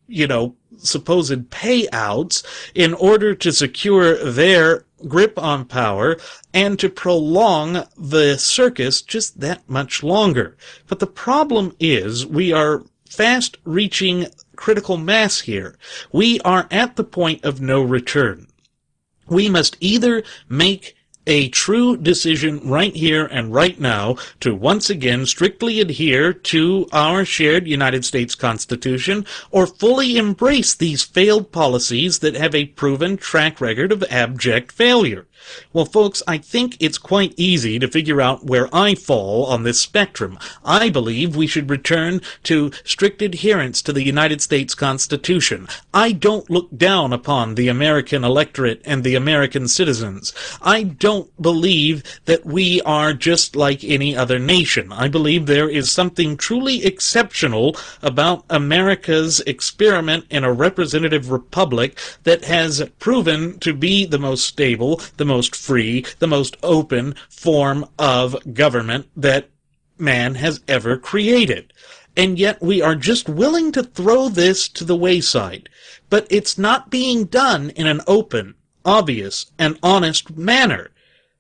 supposed payouts in order to secure their grip on power and to prolong the circus just that much longer. But the problem is we are fast reaching critical mass here. We are at the point of no return. We must either make a true decision right here and right now to once again strictly adhere to our shared United States Constitution, or fully embrace these failed policies that have a proven track record of abject failure. Well, folks, I think it's quite easy to figure out where I fall on this spectrum. I believe we should return to strict adherence to the United States Constitution. I don't look down upon the American electorate and the American citizens. I don't believe that we are just like any other nation. I believe there is something truly exceptional about America's experiment in a representative republic that has proven to be the most stable, the most free, the most open form of government that man has ever created. And yet we are just willing to throw this to the wayside. But it's not being done in an open, obvious, and honest manner.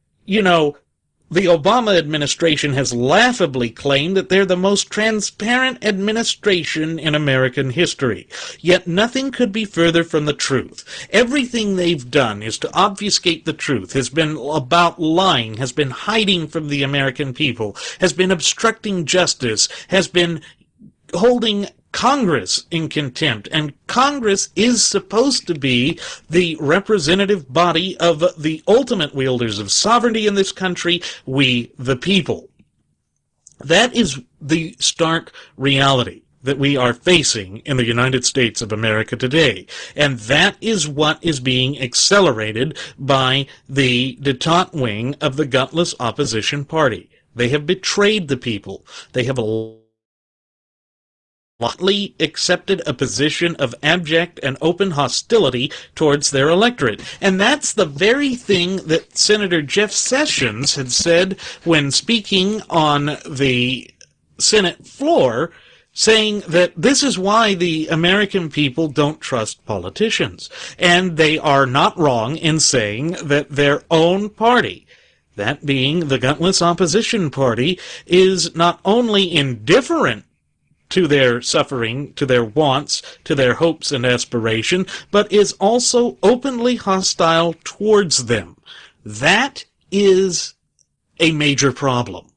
The Obama administration has laughably claimed that they're the most transparent administration in American history. Yet nothing could be further from the truth. Everything they've done is to obfuscate the truth, has been about lying, has been hiding from the American people, has been obstructing justice, has been holding Congress in contempt, and Congress is supposed to be the representative body of the ultimate wielders of sovereignty in this country, we the people. That is the stark reality that we are facing in the United States of America today. And that is what is being accelerated by the detente wing of the gutless opposition party. They have betrayed the people. They have lightly accepted a position of abject and open hostility towards their electorate. And that's the very thing that Senator Jeff Sessions had said when speaking on the Senate floor, saying that this is why the American people don't trust politicians. And they are not wrong in saying that their own party, that being the gutless opposition party, is not only indifferent to their suffering, to their wants, to their hopes and aspiration, but is also openly hostile towards them. That is a major problem.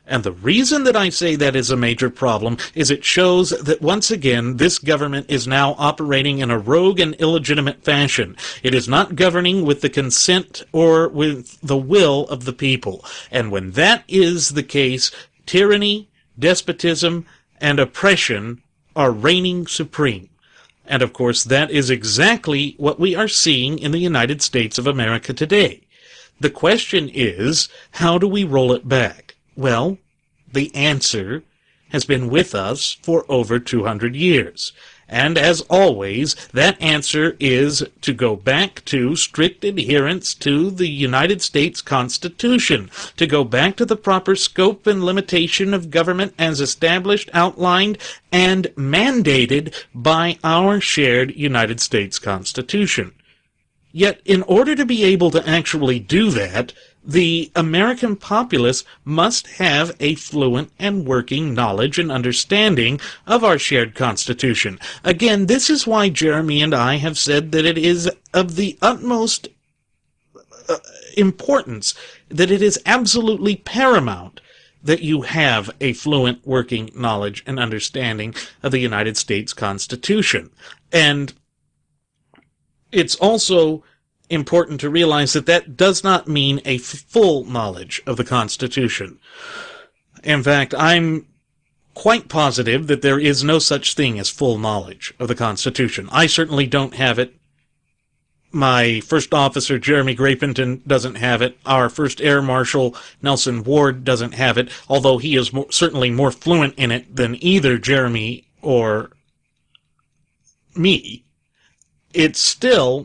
And the reason that I say that is a major problem is it shows that once again this government is now operating in a rogue and illegitimate fashion. It is not governing with the consent or with the will of the people. And when that is the case, tyranny, despotism, and oppression are reigning supreme. And of course that is exactly what we are seeing in the United States of America today. The question is, how do we roll it back? Well, the answer has been with us for over 200 years. And as always, that answer is to go back to strict adherence to the United States Constitution, to go back to the proper scope and limitation of government as established, outlined, and mandated by our shared United States Constitution. Yet, in order to be able to actually do that, the American populace must have a fluent and working knowledge and understanding of our shared Constitution. Again, this is why Jeremy and I have said that it is of the utmost importance, that it is absolutely paramount that you have a fluent working knowledge and understanding of the United States Constitution. And it's also important to realize that that does not mean a full knowledge of the Constitution. In fact, I'm quite positive that there is no such thing as full knowledge of the Constitution. I certainly don't have it. My first officer, Jeremy Grapington, doesn't have it. Our first Air Marshal, Nelson Ward, doesn't have it, although he is certainly more fluent in it than either Jeremy or me. It's still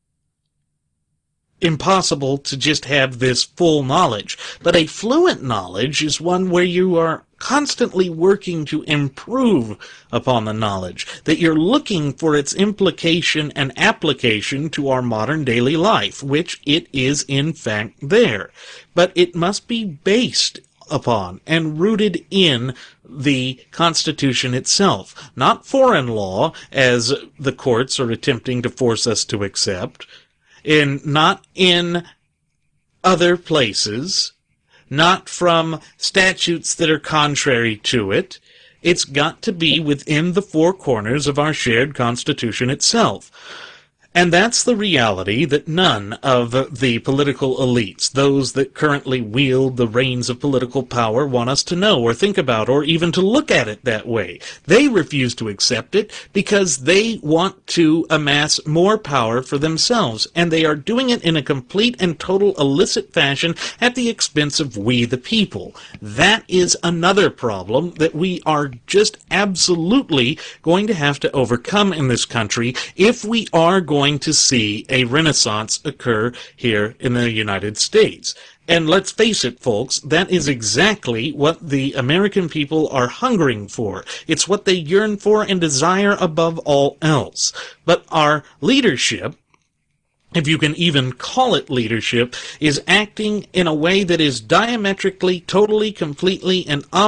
impossible to just have this full knowledge. But a fluent knowledge is one where you are constantly working to improve upon the knowledge, that you're looking for its implication and application to our modern daily life, which it is in fact there. But it must be based upon and rooted in the Constitution itself, not foreign law, as the courts are attempting to force us to accept, not in other places, not from statutes that are contrary to it. It's got to be within the four corners of our shared Constitution itself. And that's the reality that none of the political elites, those that currently wield the reins of political power, want us to know or think about or even to look at it that way. They refuse to accept it because they want to amass more power for themselves, and they are doing it in a complete and total illicit fashion at the expense of we the people. That is another problem that we are just absolutely going to have to overcome in this country if we are going to see a renaissance occur here in the United States. And let's face it, folks, that is exactly what the American people are hungering for. It's what they yearn for and desire above all else. But our leadership, if you can even call it leadership, is acting in a way that is diametrically, totally, completely,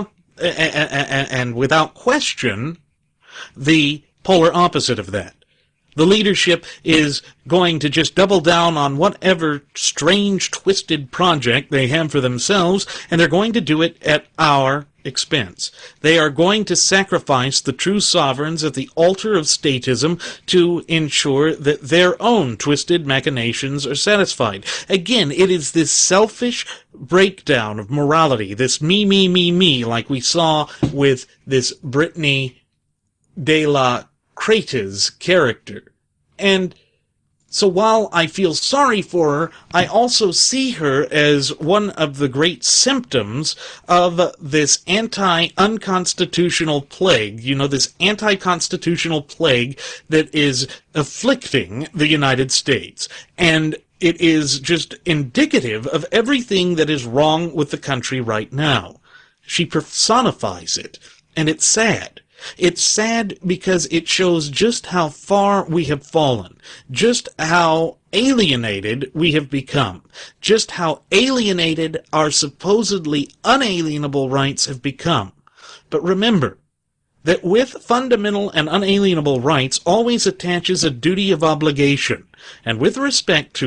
and without question, the polar opposite of that. The leadership is going to just double down on whatever strange, twisted project they have for themselves, and they're going to do it at our expense. They are going to sacrifice the true sovereigns at the altar of statism to ensure that their own twisted machinations are satisfied. Again, it is this selfish breakdown of morality, this me, like we saw with this Brittany de la Creta's character. And so while I feel sorry for her, I also see her as one of the great symptoms of this anti-unconstitutional plague, this anti-constitutional plague that is afflicting the United States. And it is just indicative of everything that is wrong with the country right now. She personifies it, and it's sad. It's sad because it shows just how far we have fallen, just how alienated we have become, just how alienated our supposedly unalienable rights have become. But remember that with fundamental and unalienable rights always attaches a duty of obligation, and with respect to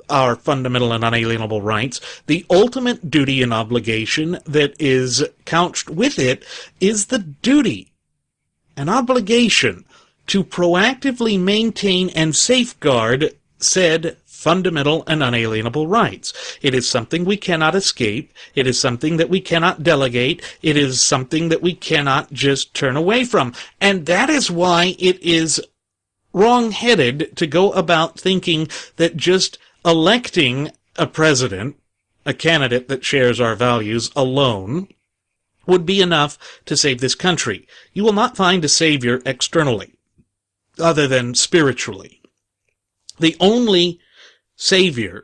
our fundamental and unalienable rights, the ultimate duty and obligation that is couched with it is the duty, an obligation, to proactively maintain and safeguard said fundamental and unalienable rights. It is something we cannot escape. It is something that we cannot delegate. It is something that we cannot just turn away from. And that is why it is wrong-headed to go about thinking that just electing a president, a candidate that shares our values alone, would be enough to save this country. You will not find a savior externally, other than spiritually. The only savior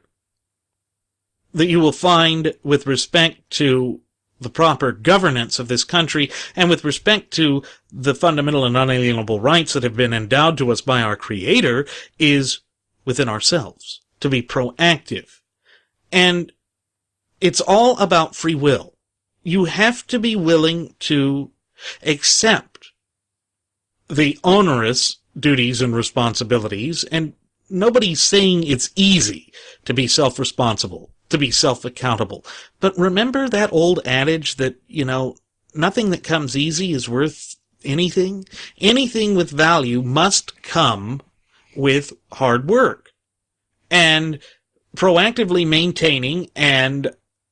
that you will find with respect to the proper governance of this country and with respect to the fundamental and unalienable rights that have been endowed to us by our Creator is within ourselves, to be proactive. And it's all about free will. You have to be willing to accept the onerous duties and responsibilities, and nobody's saying it's easy to be self-responsible, to be self-accountable. But remember that old adage that, nothing that comes easy is worth anything? Anything with value must come with hard work. And proactively maintaining and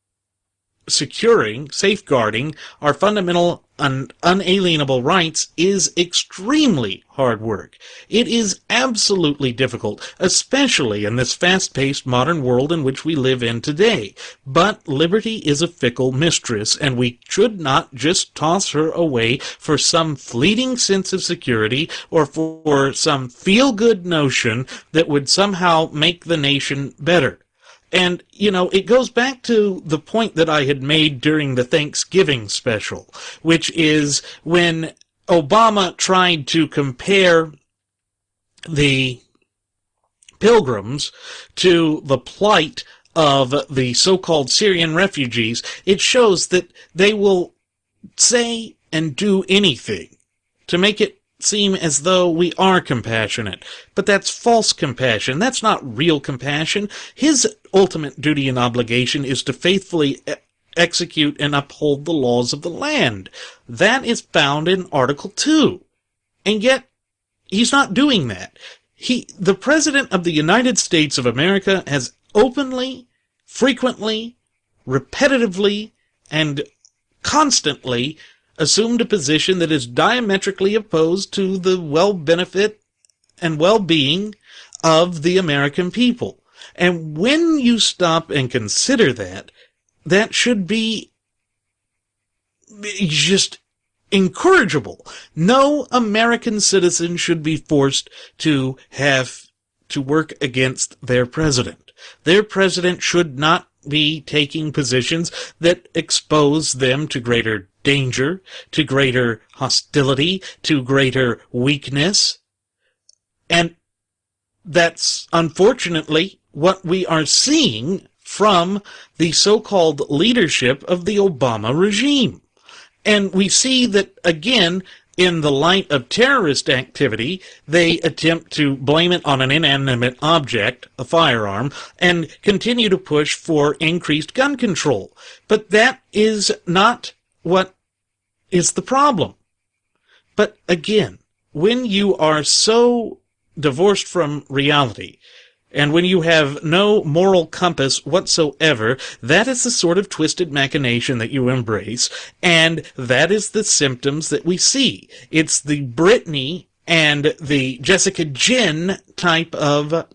securing, safeguarding our fundamental and unalienable rights is extremely hard work. It is absolutely difficult, especially in this fast-paced modern world in which we live in today. But liberty is a fickle mistress, and we should not just toss her away for some fleeting sense of security or for some feel-good notion that would somehow make the nation better. And, it goes back to the point that I had made during the Thanksgiving special, which is when Obama tried to compare the pilgrims to the plight of the so-called Syrian refugees. It shows that they will say and do anything to make it seem as though we are compassionate. But that's false compassion. That's not real compassion. His ultimate duty and obligation is to faithfully execute and uphold the laws of the land. That is found in Article 2. And yet, he's not doing that. The President of the United States of America has openly, frequently, repetitively, and constantly assumed a position that is diametrically opposed to the well-benefit and well-being of the American people. And when you stop and consider that, that should be just incorrigible. No American citizen should be forced to have to work against their president. Their president should not be taking positions that expose them to greater danger, to greater hostility, to greater weakness. And that's unfortunately what we are seeing from the so-called leadership of the Obama regime. And we see that, again, in the light of terrorist activity, they attempt to blame it on an inanimate object, a firearm, and continue to push for increased gun control. But that is not what is the problem. But again, when you are so divorced from reality, and when you have no moral compass whatsoever, that is the sort of twisted machination that you embrace, and that is the symptoms that we see. It's the Britney and the Jessica Jin type of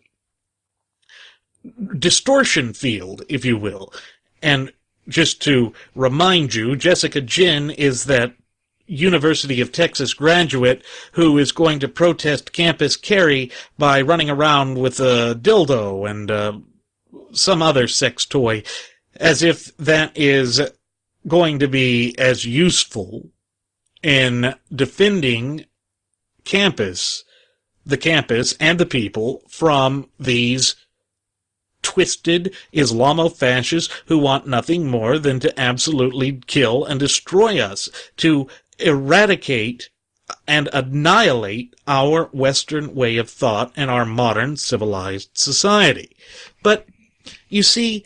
distortion field, if you will. And just to remind you, Jessica Jin is that University of Texas graduate who is going to protest campus carry by running around with a dildo and some other sex toy, as if that is going to be as useful in defending the campus and the people from these twisted Islamofascists who want nothing more than to absolutely kill and destroy us, to eradicate and annihilate our Western way of thought and our modern civilized society. But You see,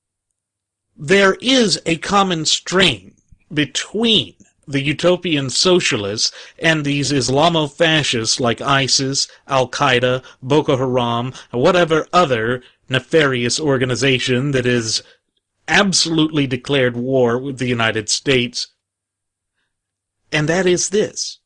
there is a common strain between the utopian socialists and these Islamo-fascists like ISIS, Al-Qaeda, Boko Haram, and whatever other nefarious organization that is absolutely declared war with the United States. And that is this.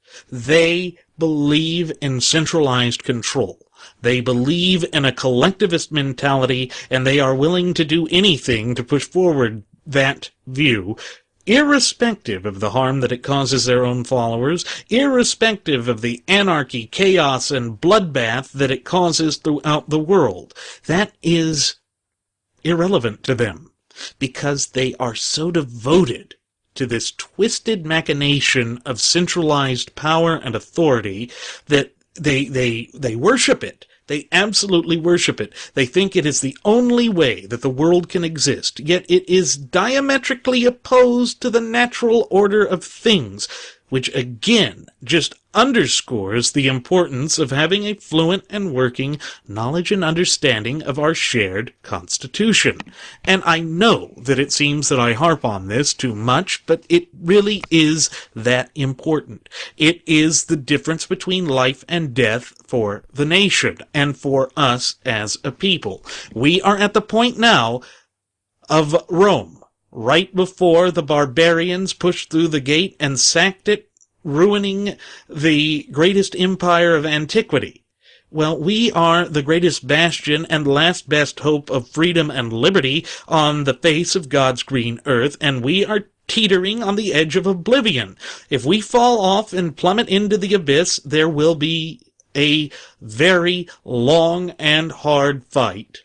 They believe in centralized control. They believe in a collectivist mentality, and they are willing to do anything to push forward that view, irrespective of the harm that it causes their own followers, irrespective of the anarchy, chaos, and bloodbath that it causes throughout the world. That is irrelevant to them, because they are so devoted to this twisted machination of centralized power and authority that they worship it. They absolutely worship it. They think it is the only way that the world can exist, yet it is diametrically opposed to the natural order of things, which again just underscores the importance of having a fluent and working knowledge and understanding of our shared Constitution. And I know that it seems that I harp on this too much, but it really is that important. It is the difference between life and death for the nation and for us as a people. We are at the point now of Rome, right before the barbarians pushed through the gate and sacked it, ruining the greatest empire of antiquity. Well, we are the greatest bastion and last best hope of freedom and liberty on the face of God's green earth, and we are teetering on the edge of oblivion. If we fall off and plummet into the abyss, there will be a very long and hard fight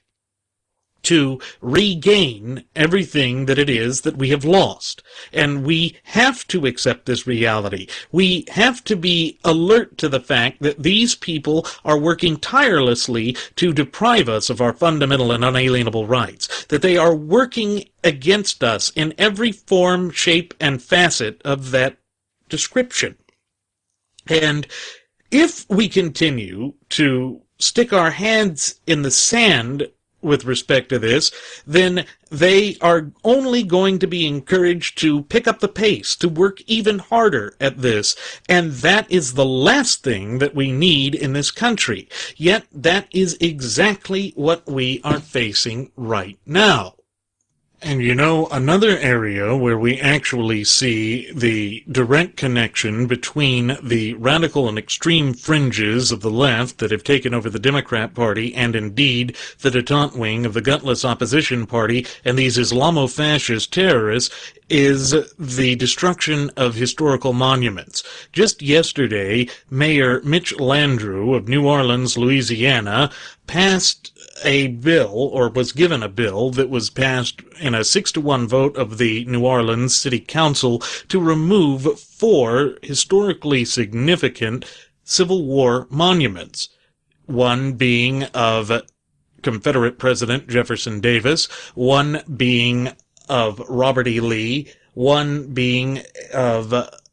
to regain everything that it is that we have lost. And we have to accept this reality. We have to be alert to the fact that these people are working tirelessly to deprive us of our fundamental and unalienable rights, that they are working against us in every form, shape, and facet of that description. And if we continue to stick our heads in the sand with respect to this, then they are only going to be encouraged to pick up the pace, to work even harder at this, and that is the last thing that we need in this country. Yet that is exactly what we are facing right now. And you know, another area where we actually see the direct connection between the radical and extreme fringes of the left that have taken over the Democrat Party and indeed the detente wing of the gutless opposition party and these Islamo-fascist terrorists is the destruction of historical monuments. Just yesterday, Mayor Mitch Landrieu of New Orleans, Louisiana, passed a bill, or was given a bill, that was passed in a 6-1 vote of the New Orleans City Council to remove 4 historically significant Civil War monuments, one being of Confederate President Jefferson Davis, one being of Robert E. Lee, one being of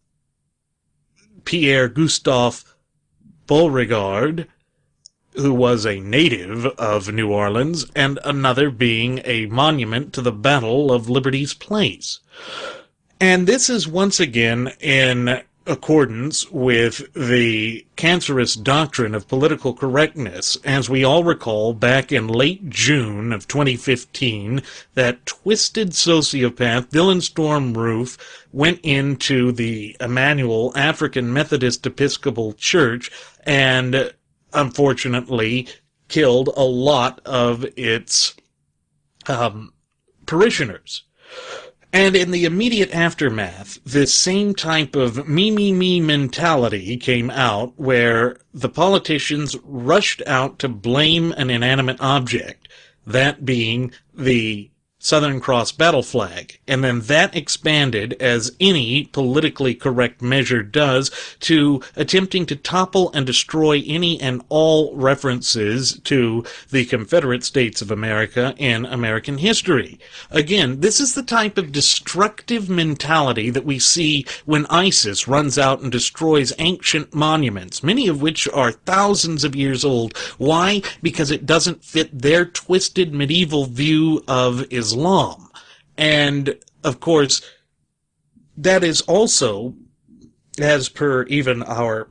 Pierre Gustave Beauregard, who was a native of New Orleans, and another being a monument to the Battle of Liberty's Place. And this is once again in accordance with the cancerous doctrine of political correctness. As we all recall, back in late June of 2015, that twisted sociopath Dylan Stormroof went into the Emmanuel African Methodist Episcopal Church and unfortunately killed a lot of its parishioners. And in the immediate aftermath, this same type of me mentality came out, where the politicians rushed out to blame an inanimate object, that being the Southern Cross battle flag, and then that expanded, as any politically correct measure does, to attempting to topple and destroy any and all references to the Confederate States of America in American history. Again, this is the type of destructive mentality that we see when ISIS runs out and destroys ancient monuments, many of which are thousands of years old. Why? Because it doesn't fit their twisted medieval view of Islam. And, of course, that is also, as per even our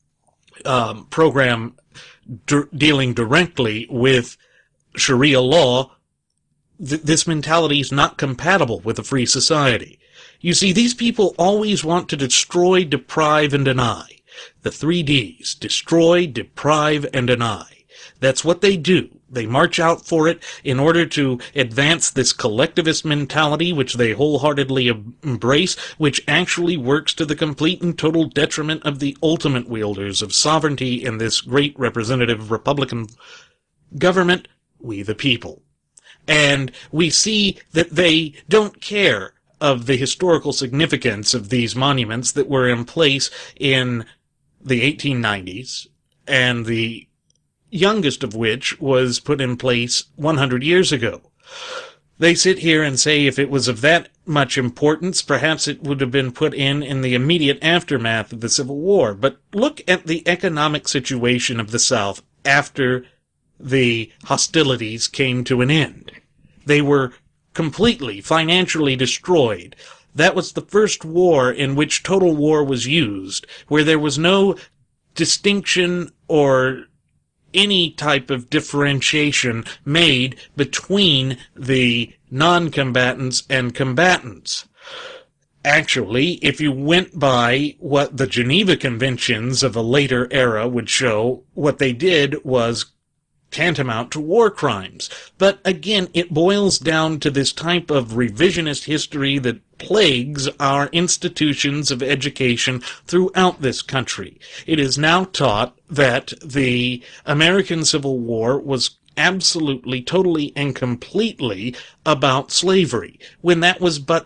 program dealing directly with Sharia law, this mentality is not compatible with a free society. You see, these people always want to destroy, deprive, and deny. The 3 Ds: destroy, deprive, and deny. That's what they do. They march out for it in order to advance this collectivist mentality, which they wholeheartedly embrace, which actually works to the complete and total detriment of the ultimate wielders of sovereignty in this great representative Republican government, we the people. And we see that they don't care of the historical significance of these monuments that were in place in the 1890s, and the youngest of which was put in place 100 years ago. They sit here and say if it was of that much importance, perhaps it would have been put in the immediate aftermath of the Civil War. But look at the economic situation of the South after the hostilities came to an end. They were completely financially destroyed. That was the first war in which total war was used, where there was no distinction or any type of differentiation made between the non-combatants and combatants. Actually, if you went by what the Geneva Conventions of a later era would show, what they did was tantamount to war crimes. But again, it boils down to this type of revisionist history that plagues our institutions of education throughout this country. It is now taught that the American Civil War was absolutely, totally, and completely about slavery, when that was but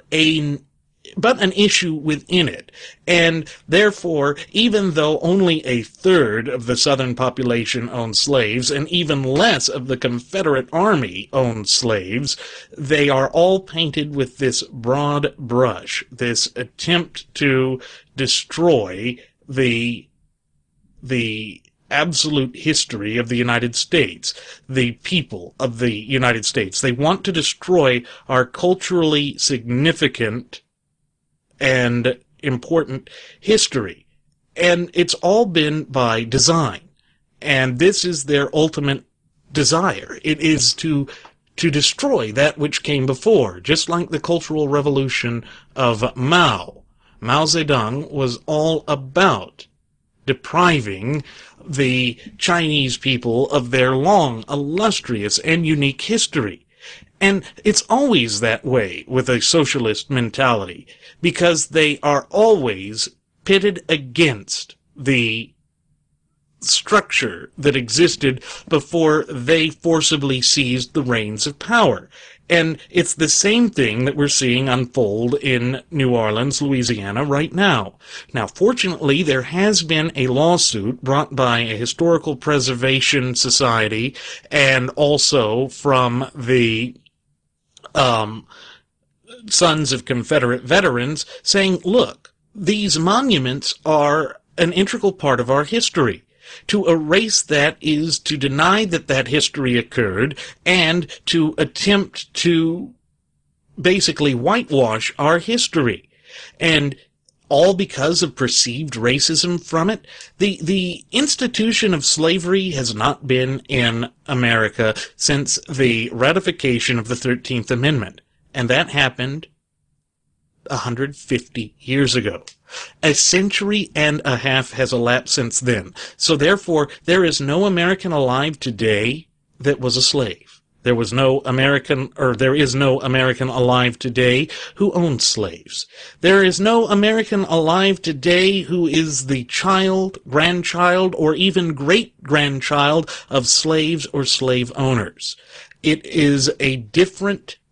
an issue within it. And therefore, even though only a third of the Southern population owned slaves, and even less of the Confederate Army owned slaves, they are all painted with this broad brush, this attempt to destroy the absolute history of the United States, the people of the United States. They want to destroy our culturally significant and important history. And it's all been by design. And this is their ultimate desire. It is to destroy that which came before, just like the Cultural Revolution of Mao. Mao Zedong was all about depriving the Chinese people of their long, illustrious, and unique history. And it's always that way with a socialist mentality, because they are always pitted against the structure that existed before they forcibly seized the reins of power. And it's the same thing that we're seeing unfold in New Orleans, Louisiana right now. Now, fortunately, there has been a lawsuit brought by a historical preservation society and also from the Sons of Confederate Veterans saying, look, these monuments are an integral part of our history. To erase that is to deny that that history occurred and to attempt to basically whitewash our history. And all because of perceived racism from it. The institution of slavery has not been in America since the ratification of the 13th Amendment. And that happened 150 years ago. A century and a half has elapsed since then. So therefore, there is no American alive today that was a slave. There is no American alive today who owned slaves. There is no American alive today who is the child, grandchild, or even great-grandchild of slaves or slave owners. It is a different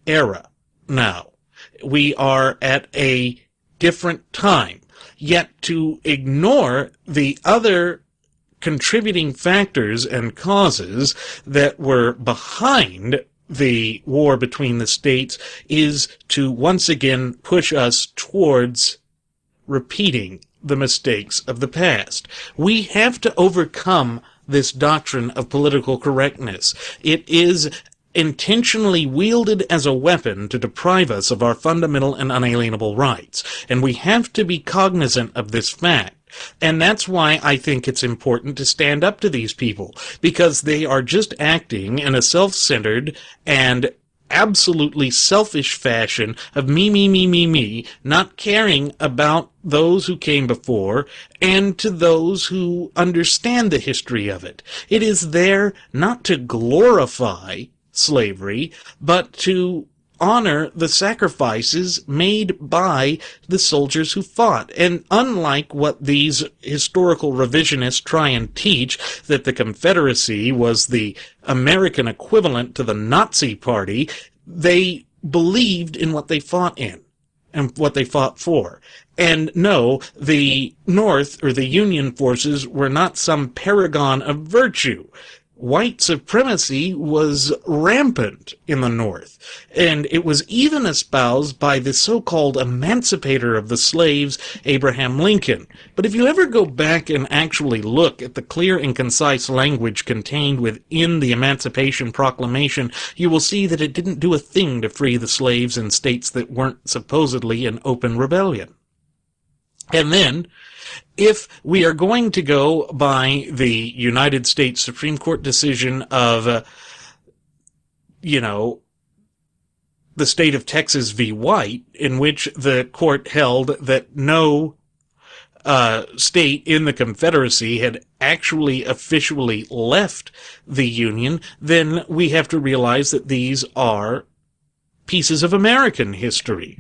era now. We are at a different time. Yet to ignore the other contributing factors and causes that were behind the war between the states is to once again push us towards repeating the mistakes of the past. We have to overcome this doctrine of political correctness. It is intentionally wielded as a weapon to deprive us of our fundamental and unalienable rights, and we have to be cognizant of this fact. And that's why I think it's important to stand up to these people, because they are just acting in a self-centered and absolutely selfish fashion of me, not caring about those who came before and to those who understand the history of it. It is there not to glorify slavery, but to honor the sacrifices made by the soldiers who fought. And unlike what these historical revisionists try and teach, that the Confederacy was the American equivalent to the Nazi Party, they believed in what they fought in and what they fought for. And no, the North, or the Union forces, were not some paragon of virtue. White supremacy was rampant in the North, and it was even espoused by the so-called emancipator of the slaves, Abraham Lincoln. But if you ever go back and actually look at the clear and concise language contained within the Emancipation Proclamation, you will see that it didn't do a thing to free the slaves in states that weren't supposedly in open rebellion. And then, if we are going to go by the United States Supreme Court decision of, the state of Texas v. White, in which the court held that no state in the Confederacy had actually officially left the Union, then we have to realize that these are pieces of American history.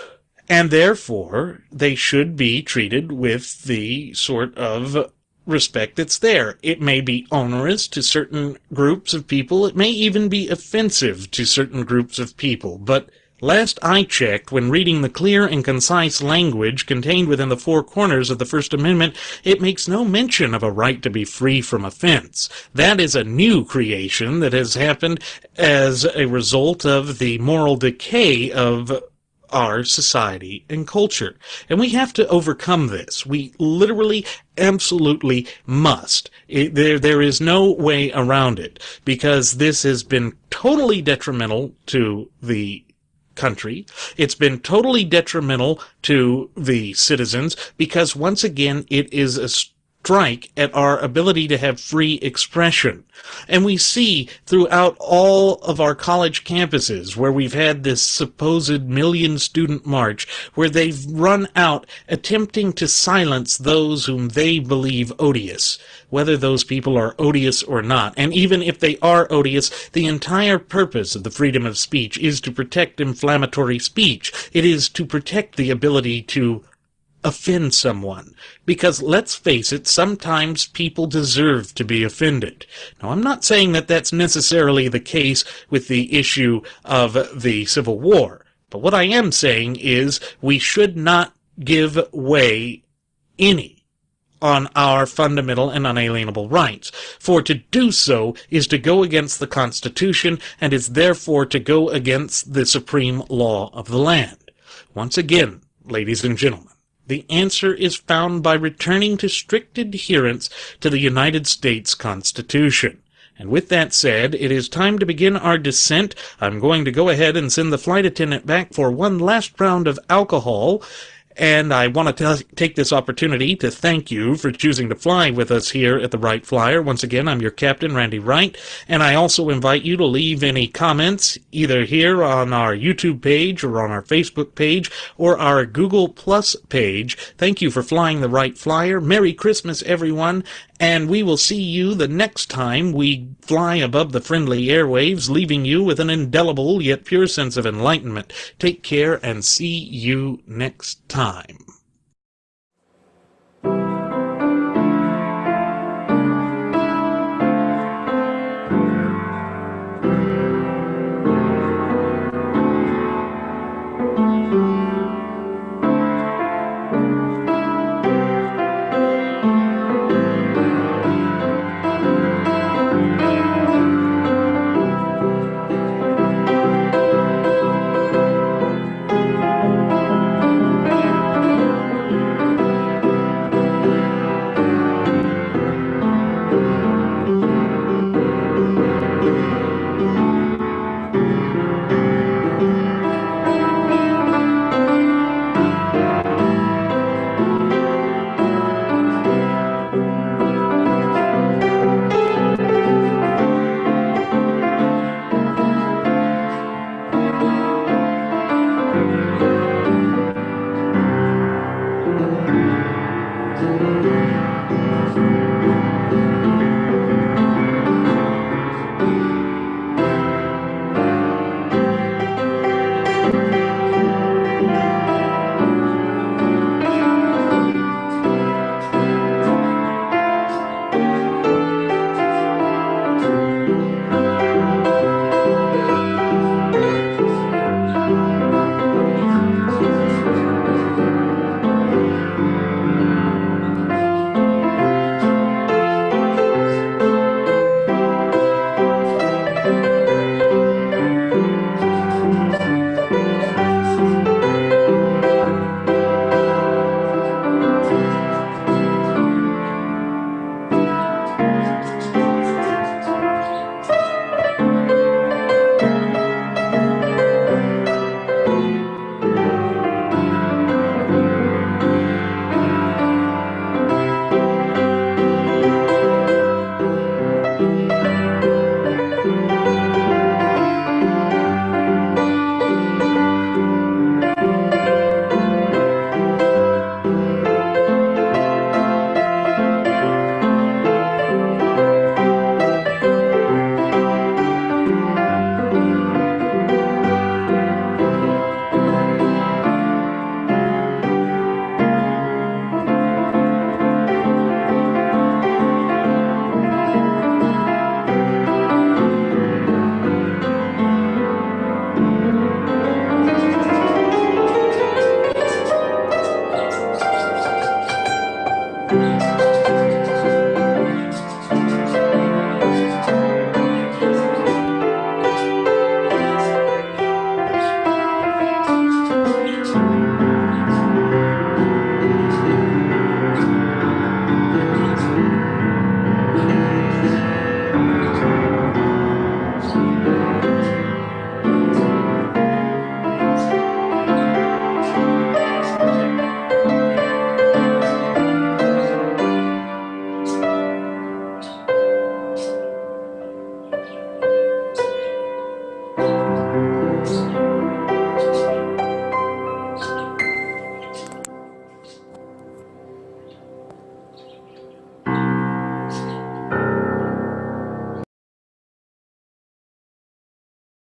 And therefore, they should be treated with the sort of respect that's there. It may be onerous to certain groups of people. It may even be offensive to certain groups of people. But last I checked, when reading the clear and concise language contained within the four corners of the First Amendment, it makes no mention of a right to be free from offense. That is a new creation that has happened as a result of the moral decay of our society and culture. And we have to overcome this. We literally, absolutely must. There is no way around it, because this has been totally detrimental to the country. It's been totally detrimental to the citizens, because once again, it is a strike at our ability to have free expression. And we see throughout all of our college campuses where we've had this supposed million-student march, where they've run out attempting to silence those whom they believe odious, whether those people are odious or not. And even if they are odious, the entire purpose of the freedom of speech is to protect inflammatory speech. It is to protect the ability to offend someone. Because let's face it, sometimes people deserve to be offended. Now, I'm not saying that that's necessarily the case with the issue of the Civil War, but what I am saying is we should not give way any on our fundamental and unalienable rights. For to do so is to go against the Constitution, and is therefore to go against the supreme law of the land. Once again, ladies and gentlemen, the answer is found by returning to strict adherence to the United States Constitution. And with that said, it is time to begin our descent. I'm going to go ahead and send the flight attendant back for one last round of alcohol. And I want to take this opportunity to thank you for choosing to fly with us here at the Wright Flyer. Once again, I'm your captain, Randy Wright, and I also invite you to leave any comments either here on our YouTube page or on our Facebook page or our Google Plus page. Thank you for flying the Wright Flyer. Merry Christmas, everyone, and we will see you the next time we fly above the friendly airwaves, leaving you with an indelible yet pure sense of enlightenment. Take care and see you next time.